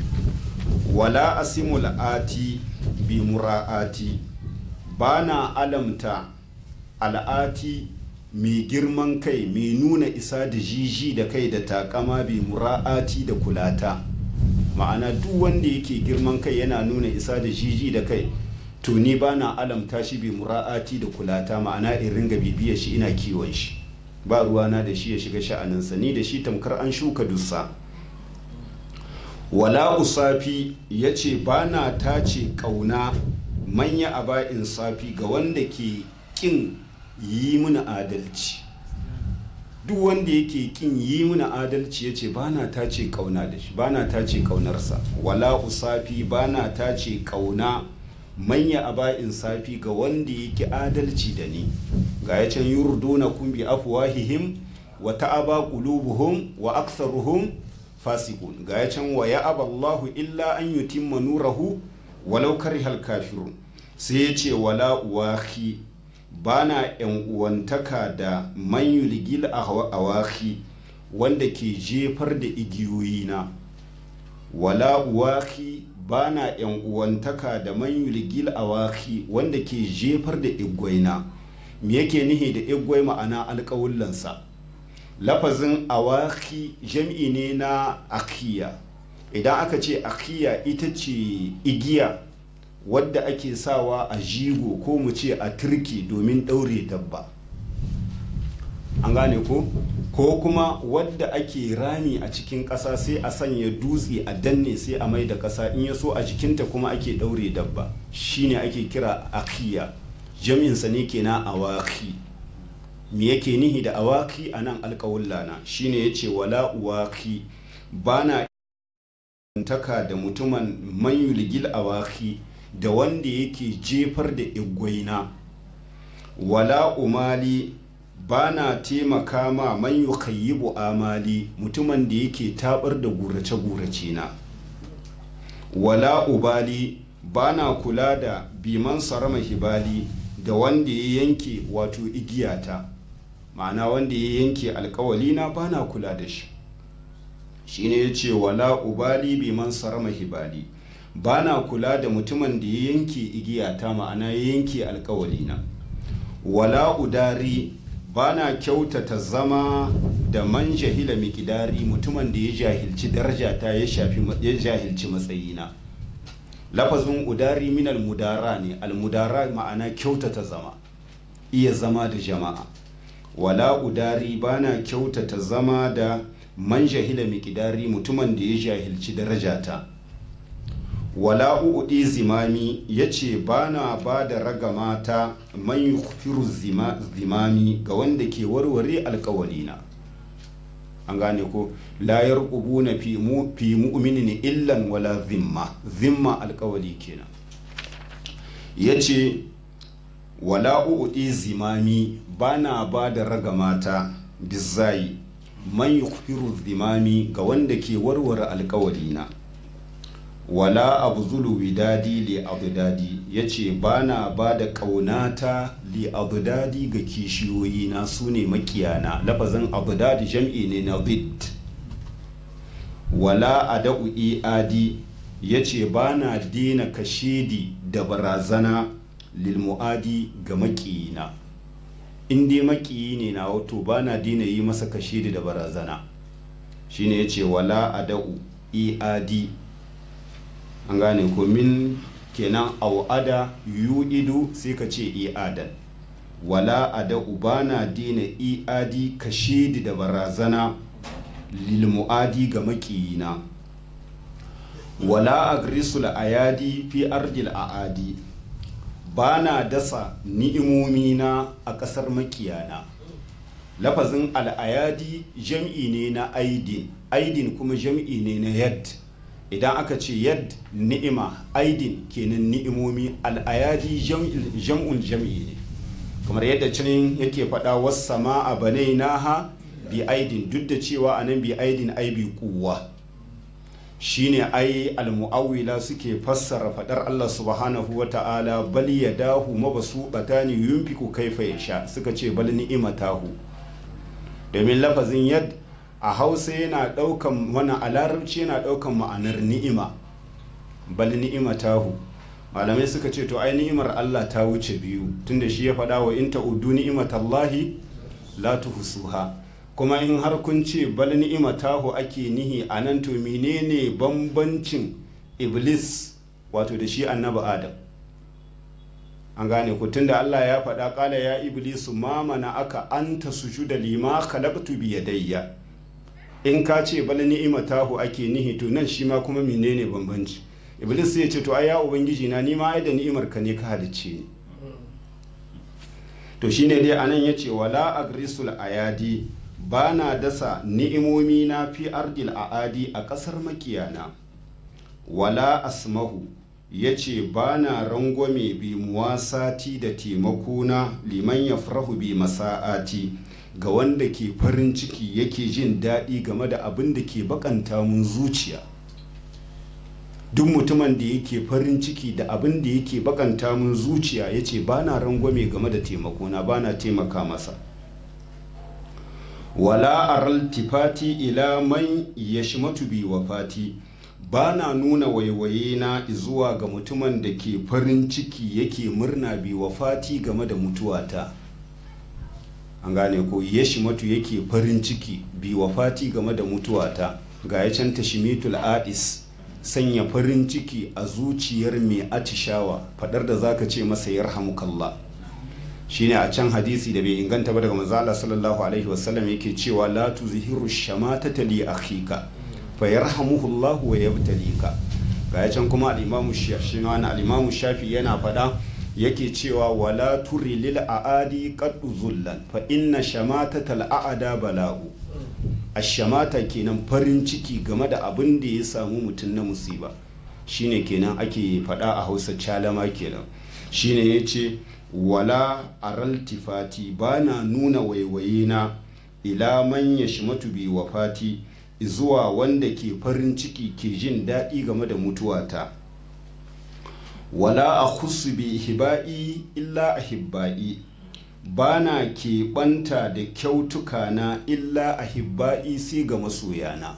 Wala asimul ati bi mura'ati bana alamta al'ati mai girman kai mai nuna isa da jiji da kai da takama bi mura'ati da kulata. Ma'ana duk wanda yake girman kai yana nuna isa da jiji da kai, to ni ba na alamta shi bi mura'ati da kulata, ma'ana in ringa bibiyar shi ina kiwon shi, ba ruwana da shi ya shiga sha'aninsa, ni da shi tamkar an shuka dussa. Wala usafi ya ce ba na tace ƙauna manya a ba'in safi ga wanda ke ƙin yi muna adalci. Duk wanda yake ƙin yi muna adalci ya ce ba na tace ƙauna da shi, ba na tace ƙaunarsa. Wala usafi ba na tace ƙauna manya a ba'in safi ga wanda yake adalci da ni. Ga ya can yurduna kun bi afwahihim wa ta'aba qulubuhum wa aktharuhum fasikun. Ga ya can wa ya'aba Allahu illa an yutimma nurahu walau karihal kafirun. Sai ya ce wala uwahi bana yan uwantaka da man yulgil awahi wanda ke jefar da igiyoyina. Wala uwahi bana yan uwantaka da man yulgil awahi wanda ke jefar da igwaina. Me yake nihi da igwai? Ma'ana alƙawullansa. Lafazin awaki jam'i ne na akiya. Idan aka ce akiya ita ce igiya wadda ake sawa a jigo ko mu ce a turki domin ɗaure dabba, an gane ko ko kuma wadda ake rami a cikin ƙasa sai a sanya dutse a danne sai a mai da ƙasa, in ya so a jikinta kuma ake ɗaure dabba, shine ake kira akiya. Jam'insa ne kenan awaki. Me yake nihi da awaki a nan alƙawullana? Shine ya ce wala uwaki ba na taka da mutumin man yulgil awaki da wanda yake jefar da igwaina. Wala umali ba na taimaka ma man yukayyibu amali mutumin da yake tabar da gurace-gurace na. Wala ubali ba na kula da biman sarama hibali da wanda ya yanke wato igiyata, ma'ana wanda ya yanke alkawalina ba na kula da shi. Shi ne ya ce wala ubali biman sarama hibali ba na kula da mutumin da ya yanke igiyata, ma'ana ya yanke alkawalina. Wala udari ba na kyautata zama da man jahila mikidari mutumin da ya jahilci darajata ya shafi ya jahilci matsayina. Lafazin udari min almudara ne, almudara ma'ana kyautata zama, iya zama da jama'a. Wala udari bana kyautata zama da man jahila miqdari mutumin da ya jahilci darajata. Wala uudi zimami yace bana ba da ragamata man yukhfiru zima, zimami ga wanda ke warware alkawalina. An gane ko la yarqubuna fi mu fi mu'minin illan wala zimma, zimma alkawali kenan. Yace wala uudi zimami bana ba da ragamata bizai man yukhfiru zimami ga wanda ke warware alkawalina. Wala abzulu widadi li abdadi yace bana ba da kaunata li abdadi ga kishiyoyi na sune makiyana. Lafazin abdadi jam'i ne na bid. Wala adau iadi yace bana dina kashidi da barazana lil muadi ga makiyina. In dai makiyi ne na wato bana dina yi masa kashidi da barazana. Shine yace wala adau iadi, an gane ko min kenan au'ada yu'idu sai ka ce i'adan. Wala ada'u bana dina i'adi kashidi da barazana lil mu'adi ga makiyina. Wala agrisul ayadi fi ardil aadi bana dasa ni'imomina a ƙasar makiyana. Lafazin al'ayadi jam'i ne na aidin, aidin kuma jam'i ne na yad. Idan aka ce yad ni'ima, aidin kenan ni'imomi, al'ayadi jam'un jam'i ne, kamar yadda can yake faɗa wasu sama a banai naha bi aidin, duk da cewa anan bi aidin ai bi kuwa. Shine ai almu'awwila suke fassara faɗar Allah subhanahu wa ta'ala bal yadahu mabsuṭatani yunfiqu kaifa yasha, suka ce bal ni'imatahu, domin lafazin yad a Hausa yana ɗaukan wani, a Larabci yana ɗaukan ma'anar ni'ima, bal ni'imatahu. Malamai suka ce to ai ni'imar Allah ta wuce biyu, tunda shi ya faɗa wa in ta'uddu ni'imatallahi la tuhsuha. Kuma in har kun ce bal ni'imatahu ake nihi anan, to menene bambancin iblis wato da shi annabi adam? An gane ku, tunda Allah ya faɗa ƙala ya iblisu ma mana aka anta sujuda lima khalaqtu bi yadayya. In ka ce bal ni'imatahu ake nihi, to nan shi ma kuma menene bambanci? Iblis sai ya ce to ai ya ubangiji na, ni ma ai da ni'imar ka ne ka halicce ni. To shine dai anan yace wala agrisul ayadi, bana dasa ni'imomi na fi ardil aadi a ƙasar makiyana. Wala asmahu, ya ce ba na rangwame bi muwasati da taimakona liman ya farahu bi masa'ati ga wanda ke farin ciki yake jin daɗi game da abin da ke bakanta mun zuciya. Duk mutumin da yake farin ciki da abin da yake bakanta mun zuciya, ya ce ba na rangwame game da taimakona, ba na taimaka masa. Wala aral tifati ila man yashmatu bi wafati, ba na nuna waiwaye na zuwa ga mutumin da ke farin ciki yake murna bi wafati game da mutuwata. An gane ko, yashmatu yake farin ciki bi wafati game da mutuwata. Ga ya can tashmitul adis, sanya farin ciki a zuciyar mai atishawa, fadar da zaka ce masa yarhamukallah. Shine a can hadisi da bai inganta ba daga manzo Allah sallallahu alaihi wasallam yake cewa la tuzhiru shamatata li akhika fa yarhamuhullahu wa yabtalika. Ga can kuma al-Imam Shafi'i al-Imam Shafi'i yana fada yake cewa wala turi lil aadi qad zullan fa inna shamatata al-aada bala'u. Ash-shamata kenan farin ciki game da abin da ya samu mutun na musiba, shine kenan ake fada a Hausa calama kenan. Shine yace wala aral tifati, bana nuna waiwaye na ila man yashmatu bi wafati, zuwa wanda ke farin ciki ke jin daɗi game da mutuwata. Wala akhussu bi hibai illa ahibbai, bana keɓanta da kyautuka na illa ahibbai sai ga masoyana.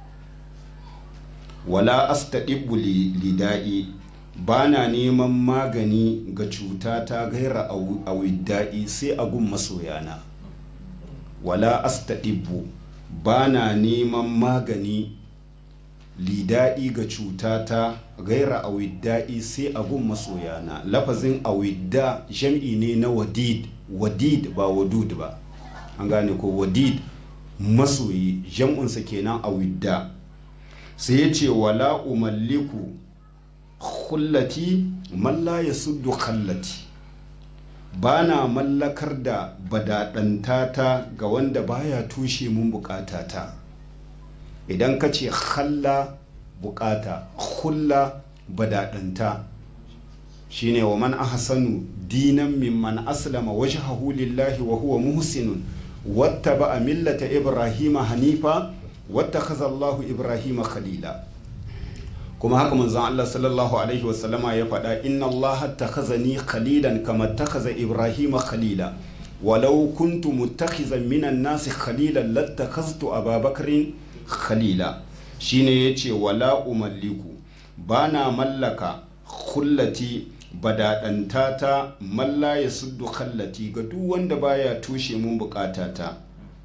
Wala astadibbu lidai, ba na neman magani ga cuta ta gaira a widdai sai a gun masoyana. Wala astadibbu, ba na neman magani lidai ga cuta ta gaira a widdai sai a gun masoyana. Lafazin a widda jam'i ne na wadid, wadid ba wadud ba. An gane ko, wadid masoyi, jam'unsa kenan a widda. Sai ya ce wala umalliku kullati man la yasuddu khallati, bana mallakar da badadantata ga wanda baya tushe mun bukatata. Idan ka ce khalla bukata, khulla badadanta, shine wa man ahsanu dinan mimman aslama wajhahu lillahi wa huwa muhsinun wattaba'a millata ibrahima hanifa wattakhadha Allahu ibrahima khalila. Kuma haka manzon Allah sallallahu alaihi wasallama ya faɗa, inna Allah takhazani khalilan kama takhaza Ibrahima khalila walau kuntu muttakhizan minan nasi khalilan lattakhaztu Ababakrin khalila. Shine yace wala umalliku, bana mallaka khullati badadantata man la yasuddu khallati ga duk wanda baya tushe mun bukatata.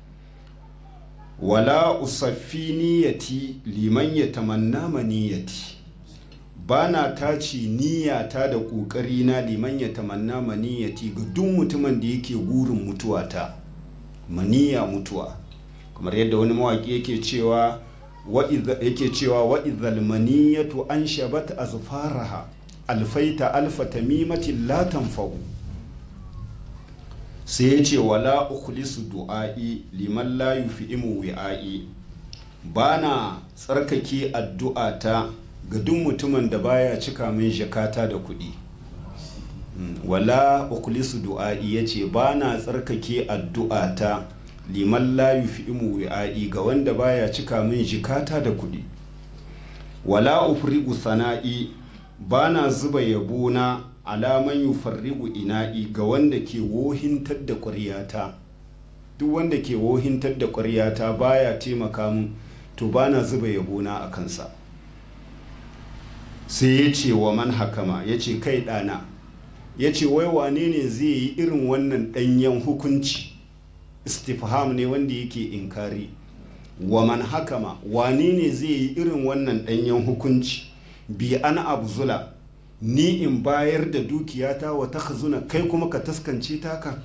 Wala usaffi niyyati liman yatamanna maniyati, bana taci niyyata da kokari na liman yatamanna maniyati ga duk mutumin da yake gurin mutuwata. Maniya mutuwa, kamar yadda wani mawaki yake cewa wa idha yake cewa wa idhal maniyatu anshabat azfaraha alfaita alfa tamimatin la tanfa'u. Sai ya ce wala ukhlisu du'a'i liman la yufi'imu wi'a'i, bana tsarkake addu'ata ga duk mutumin da baya cika min jakata da kuɗi. Wala ukhlisu du'a'i, yace bana tsarkake addu'ata liman la yufi'imu wi'a'i ga wanda baya cika min jakata da kuɗi. Wala ufrigu sana'i, bana zuba yabona alaman yufarrigu ina'i ga wanda ke wohintar da ƙwaryata. Duk wanda ke wohintar da ƙwaryata baya taimaka mun, to bana zuba yabona a kansa. Sai ya ce wa man hakama, ya ce kai ɗana, ya ce wai wane ne zai yi irin wannan ɗanyen hukunci istifham ne wanda yake inkari. Wa man hakama, wani ne zai yi irin wannan ɗanyen hukunci bi an abzula, ni in bayar da dukiyata wa takhzuna kai kuma ka taskance taka.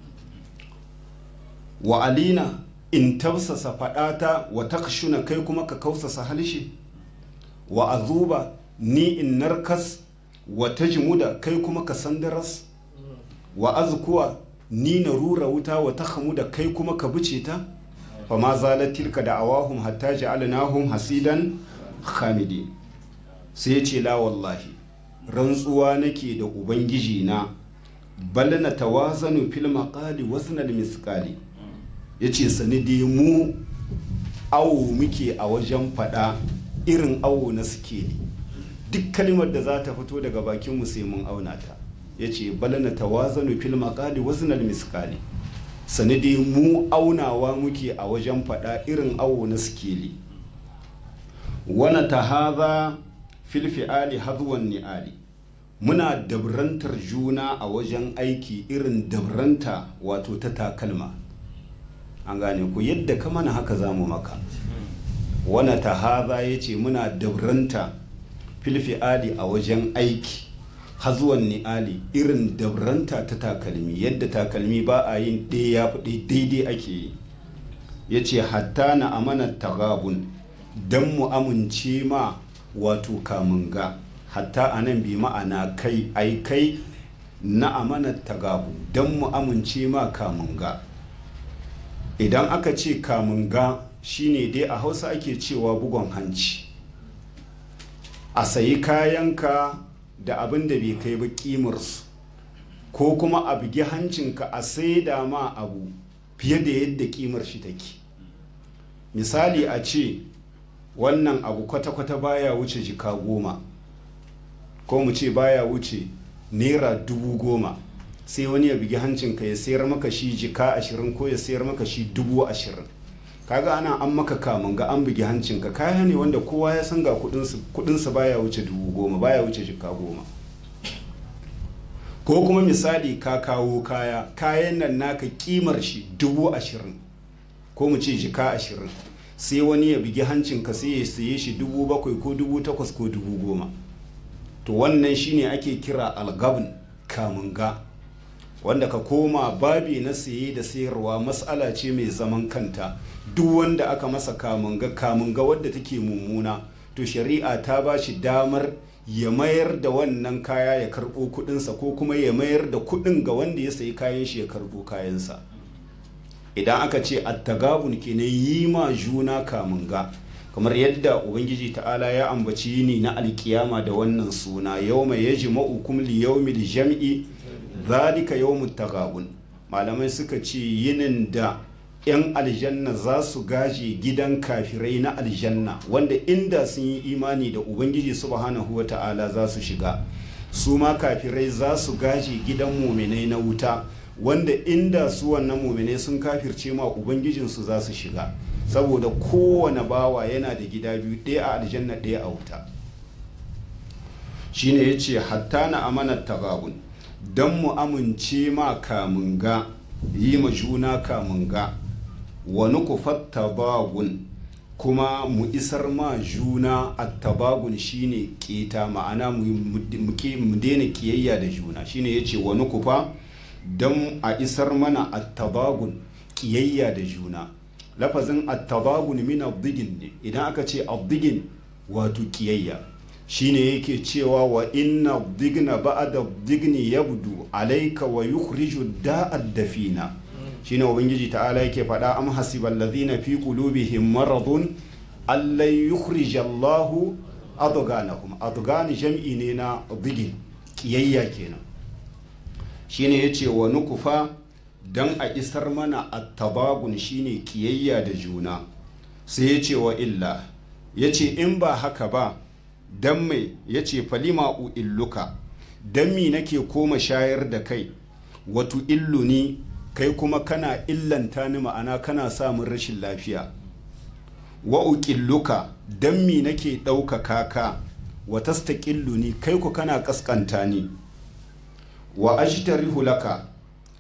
Wa alina, in tausasa faɗata wa takshuna kai kuma ka kausasa halshe. Wa azuba, ni in narkas wa tajmuda kai kuma ka sandaras. Wa azkuwa, ni na rura wuta wa takhamuda kai kuma ka bice ta. Fa ma zalat tilka da'awahum hatta ja'alnahum hasidan khamidin. Sai ya ce la wallahi, rantsuwa nake da ubangiji na, bal na tawazanu fil maqali wasnal misqali. Yace sani dai mu awo muke a wajen fada irin awo na sikeli, duk kalmar da za ta fito daga bakin mu sai mun auna ta. Yace bal na tawazanu fil maqali wasnal misqali, sani dai mu aunawa muke a wajen fada irin awo na sikeli. Wana tahaza fil fi'ali hadwan ni'ali, muna dabrantar juna a wajen aiki irin dabranta wato ta takalma. An gane ku, yadda ka mana haka zamu maka. Wana tahaza yace muna dabranta fil fi'ali a wajen aiki hazuwan ni'ali irin dabranta ta takalmi, yadda takalmi ba a yin ɗaya ya fi daidai ake yi. Yace hatta na amana tagabun, dan mu amince ma wato kamunga. Hatta anan bi ma'ana kai, ai kai na amana tagabu, dan mu amince ma kamunga. Idan aka ce kamunga shine dai a Hausa ake cewa bugon hanci, a sayi kayanka da abin da bai kai ba kimarsu, ko kuma a bugi hancinka a saida ma abu fiye da yadda kimar shi take. Misali a ce wannan abu kwata-kwata baya wuce jika goma, ko mu ce baya wuce naira dubu goma, sai wani ya bugi hancinka ya sayar maka shi jika ashirin ko ya sayar maka shi dubu ashirin. Kaga ana an maka kamun ga an bugi hancinka, kaya ne wanda kowa ya san ga kudinsa baya wuce dubu goma, baya wuce jika goma. Ko kuma misali ka kawo kaya, kayan nan naka kimar shi dubu ashirin ko mu ce jika ashirin, sai wani ya bugi hancinka sai ya saye shi dubu bakwai ko dubu takwas ko dubu goma. To wannan shine ake kira algabn, kamunga, wanda ka koma babi na saye da sayarwa mas'ala ce mai zaman kanta. Duk wanda aka masa kamunga, kamunga wadda take mummuna, to shari'a ta ba shi damar ya mayar da wannan kaya ya karbo kudinsa, ko kuma ya mayar da kudin ga wanda ya sayi kayan shi ya karbo kayansa. Idan aka ce attagabun kenan yi ma juna kamunga, kamar yadda ubangiji ta'ala ya ambaci yini na alkiyama da wannan suna, yawma yajma'ukum li yawmil jam'i zalika yawmut tagabun. Malamai suka ce yinin da yan aljanna za su gaje gidan kafirai na aljanna, wanda inda sun yi imani da ubangiji subhanahu wa ta'ala za su shiga, su ma kafirai za su gaje gidan muminai na wuta, wanda inda su wannan muminai sun kafirce ma ubangijinsu za su shiga. Saboda kowane bawa yana da gida biyu, ɗaya a aljanna ɗaya a wuta. Shine yace hatta na amanar tagabun, dan mu amince ma kamunga, yi ma juna kamunga. Wani kufat tabagun, kuma mu isar ma juna. Attabagun shine keta, ma'ana mu daina kiyayya da juna. Shine yace wani kufa, dan a isar mana attabagun, kiyayya da juna. Lafazin attabagun min abdigin ne, idan aka ce abdigin wato kiyayya. Shine yake cewa wa inna abdigna ba'da abdigni yabdu alayka wa yukhriju da'ad dafina. Shine ubangiji ta'ala yake faɗa, am hasibal ladhina fi qulubihim maradun allay yukhrijallahu adghanahum. Adghan jam'i ne na abdigin, kiyayya kenan. Shine yace wa nukufa, dan a isar mana attabagun shine kiyayya da juna. Sai yace wa illa, yace in ba haka ba, dan mai yace falima u illuka, dan mi nake koma shayar da kai, watu illuni kai kuma kana illanta ni, ma'ana kana samun rashin lafiya. Wa uqilluka, dan mi nake ɗaukaka ka, wa tastaqilluni kai ku kana kaskanta ni. Wa ajtarihu laka,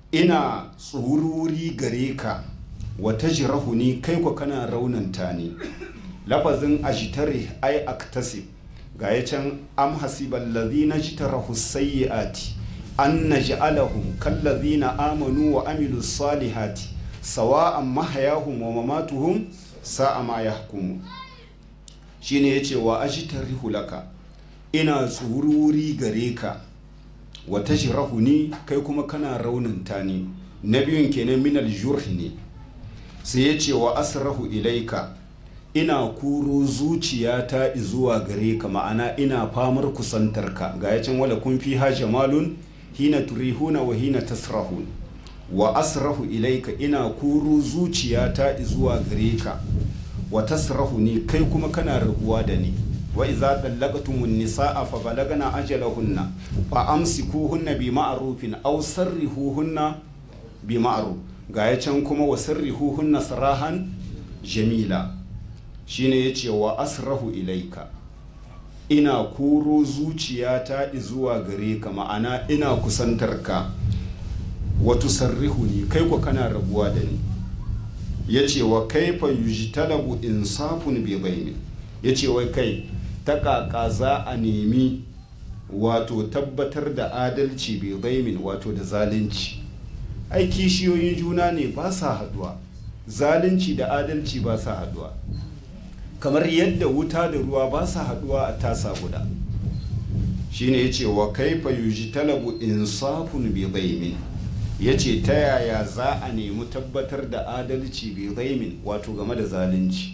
ina tsururi gare ka wa tajrahuni kai ko kana raunanta ni. Lafazin ajtari ai aktasib ga ya can am hasibal ladhina jtarahu sayyiati an naj'alahum kal ladhina amanu wa amilus salihati sawa'an mahayahum wa mamatuhum sa'a ma yahkumu. Shine yace wa ajtarihu laka ina tsururi gare ka wa tajrahuni kai kuma kana raunanta ni. Na biyun kenan minal jurhi ne. Sai yace wa asrahu ilaika ina kuro zuciyata zuwa gare ka, ma'ana ina famar kusantarka. Ga yacin wala kun fi ha jamalun hina turihuna wa hina tasrahun. Wa asrahu ilaika ina kuro zuciyata zuwa gare ka wa tasrahuni kai kuma kana rabuwa da ni. Wa idza dallaqtumun nisaa fa balagna ajalahunna fa amsikuhunna bi ma'rufin aw sarrihuhunna bi ma'ruf. Ga yacin kuma wa sarrihuhunna sarahan jamila. Shine yace wa asrahu ilaika ina kuro zuciyata zuwa gare ka, ma'ana ina kusantarka. wa tusarrihuni kai ko kana rabuwa da ni. Yace wa kaifa yujtalabu insafun bi bayni. Yace wai kai ta kaka za a nemi wato tabbatar da adalci bi baymin wato da zalunci. Ai kishiyoyin juna ne ba sa haduwa, zalunci da adalci ba sa haduwa, kamar yadda wuta da ruwa ba sa haduwa a tasa guda. Shine yace wa kaifa yujtalabu insafun bi baymin. Yace ta yaya za a nemi tabbatar da adalci bi baymin wato game da zalunci.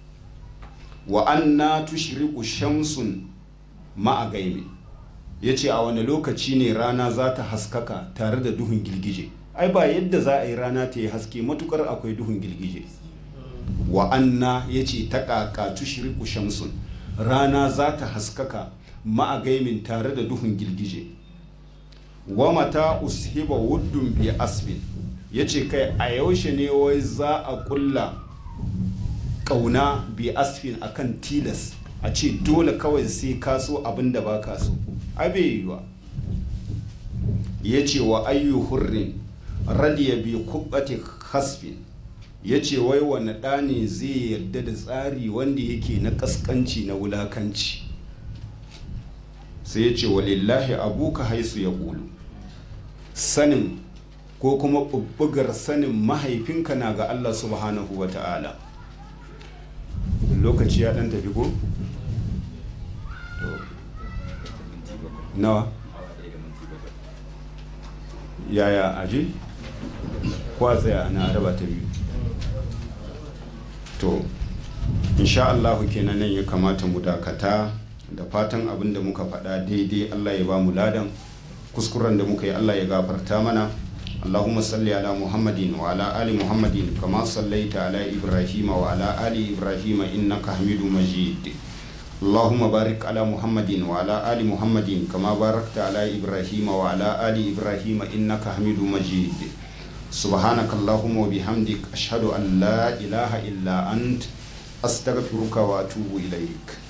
Wa anna tushriqu shamsun ma'a gaimin. Yace a wani lokaci ne rana za ta haskaka tare da duhun girgije. Ai ba yadda za a yi rana ta yi haske matukar akwai duhun girgije. Wa anna yace ta kaka tushriqu shamsun rana za ta haskaka ma'a gaimin tare da duhun girgije. Wa mata ushiba wuddun bi asbin. Yace kai a yaushe ne wai za a kulla kauna bi asfin akan tilas, a ce dole kawai sai ka so abinda ba ka so. Abe yiwa. Yace wa ayyu hurrin radiya bi kubbati hasbin. Yace wai wani ɗani zai yarda da tsari wanda yake na kaskanci na wulakanci. Sai yace walillahi abuka haisu ya ƙulu. Sanin ko kuma bubbugar sanin mahaifinka na ga Allah subhanahu wa ta'ala. Lokaci ya ɗan tafi ko? Nawa? Yaya aji? Kwa tsaya ana araba ta biyu. To, insha Allah kenan nan ya kamata mu dakata, da fatan abin da muka faɗa daidai Allah ya ba mu ladan, kuskuren da muka yi Allah ya gafarta mana. Allahumma salli ala Muhammadin wa ala ali Muhammadin kama sallaita ala Ibrahim wa ala ali Ibrahim innaka Hamidum Majid. Allahumma barik ala Muhammadin wa ala ali Muhammadin kama barakta ala Ibrahim wa ala ali Ibrahim innaka Hamidum Majid. Subhanaka Allahumma wa bihamdik ashhadu an la ilaha illa ant astaghfiruka wa atubu ilaik.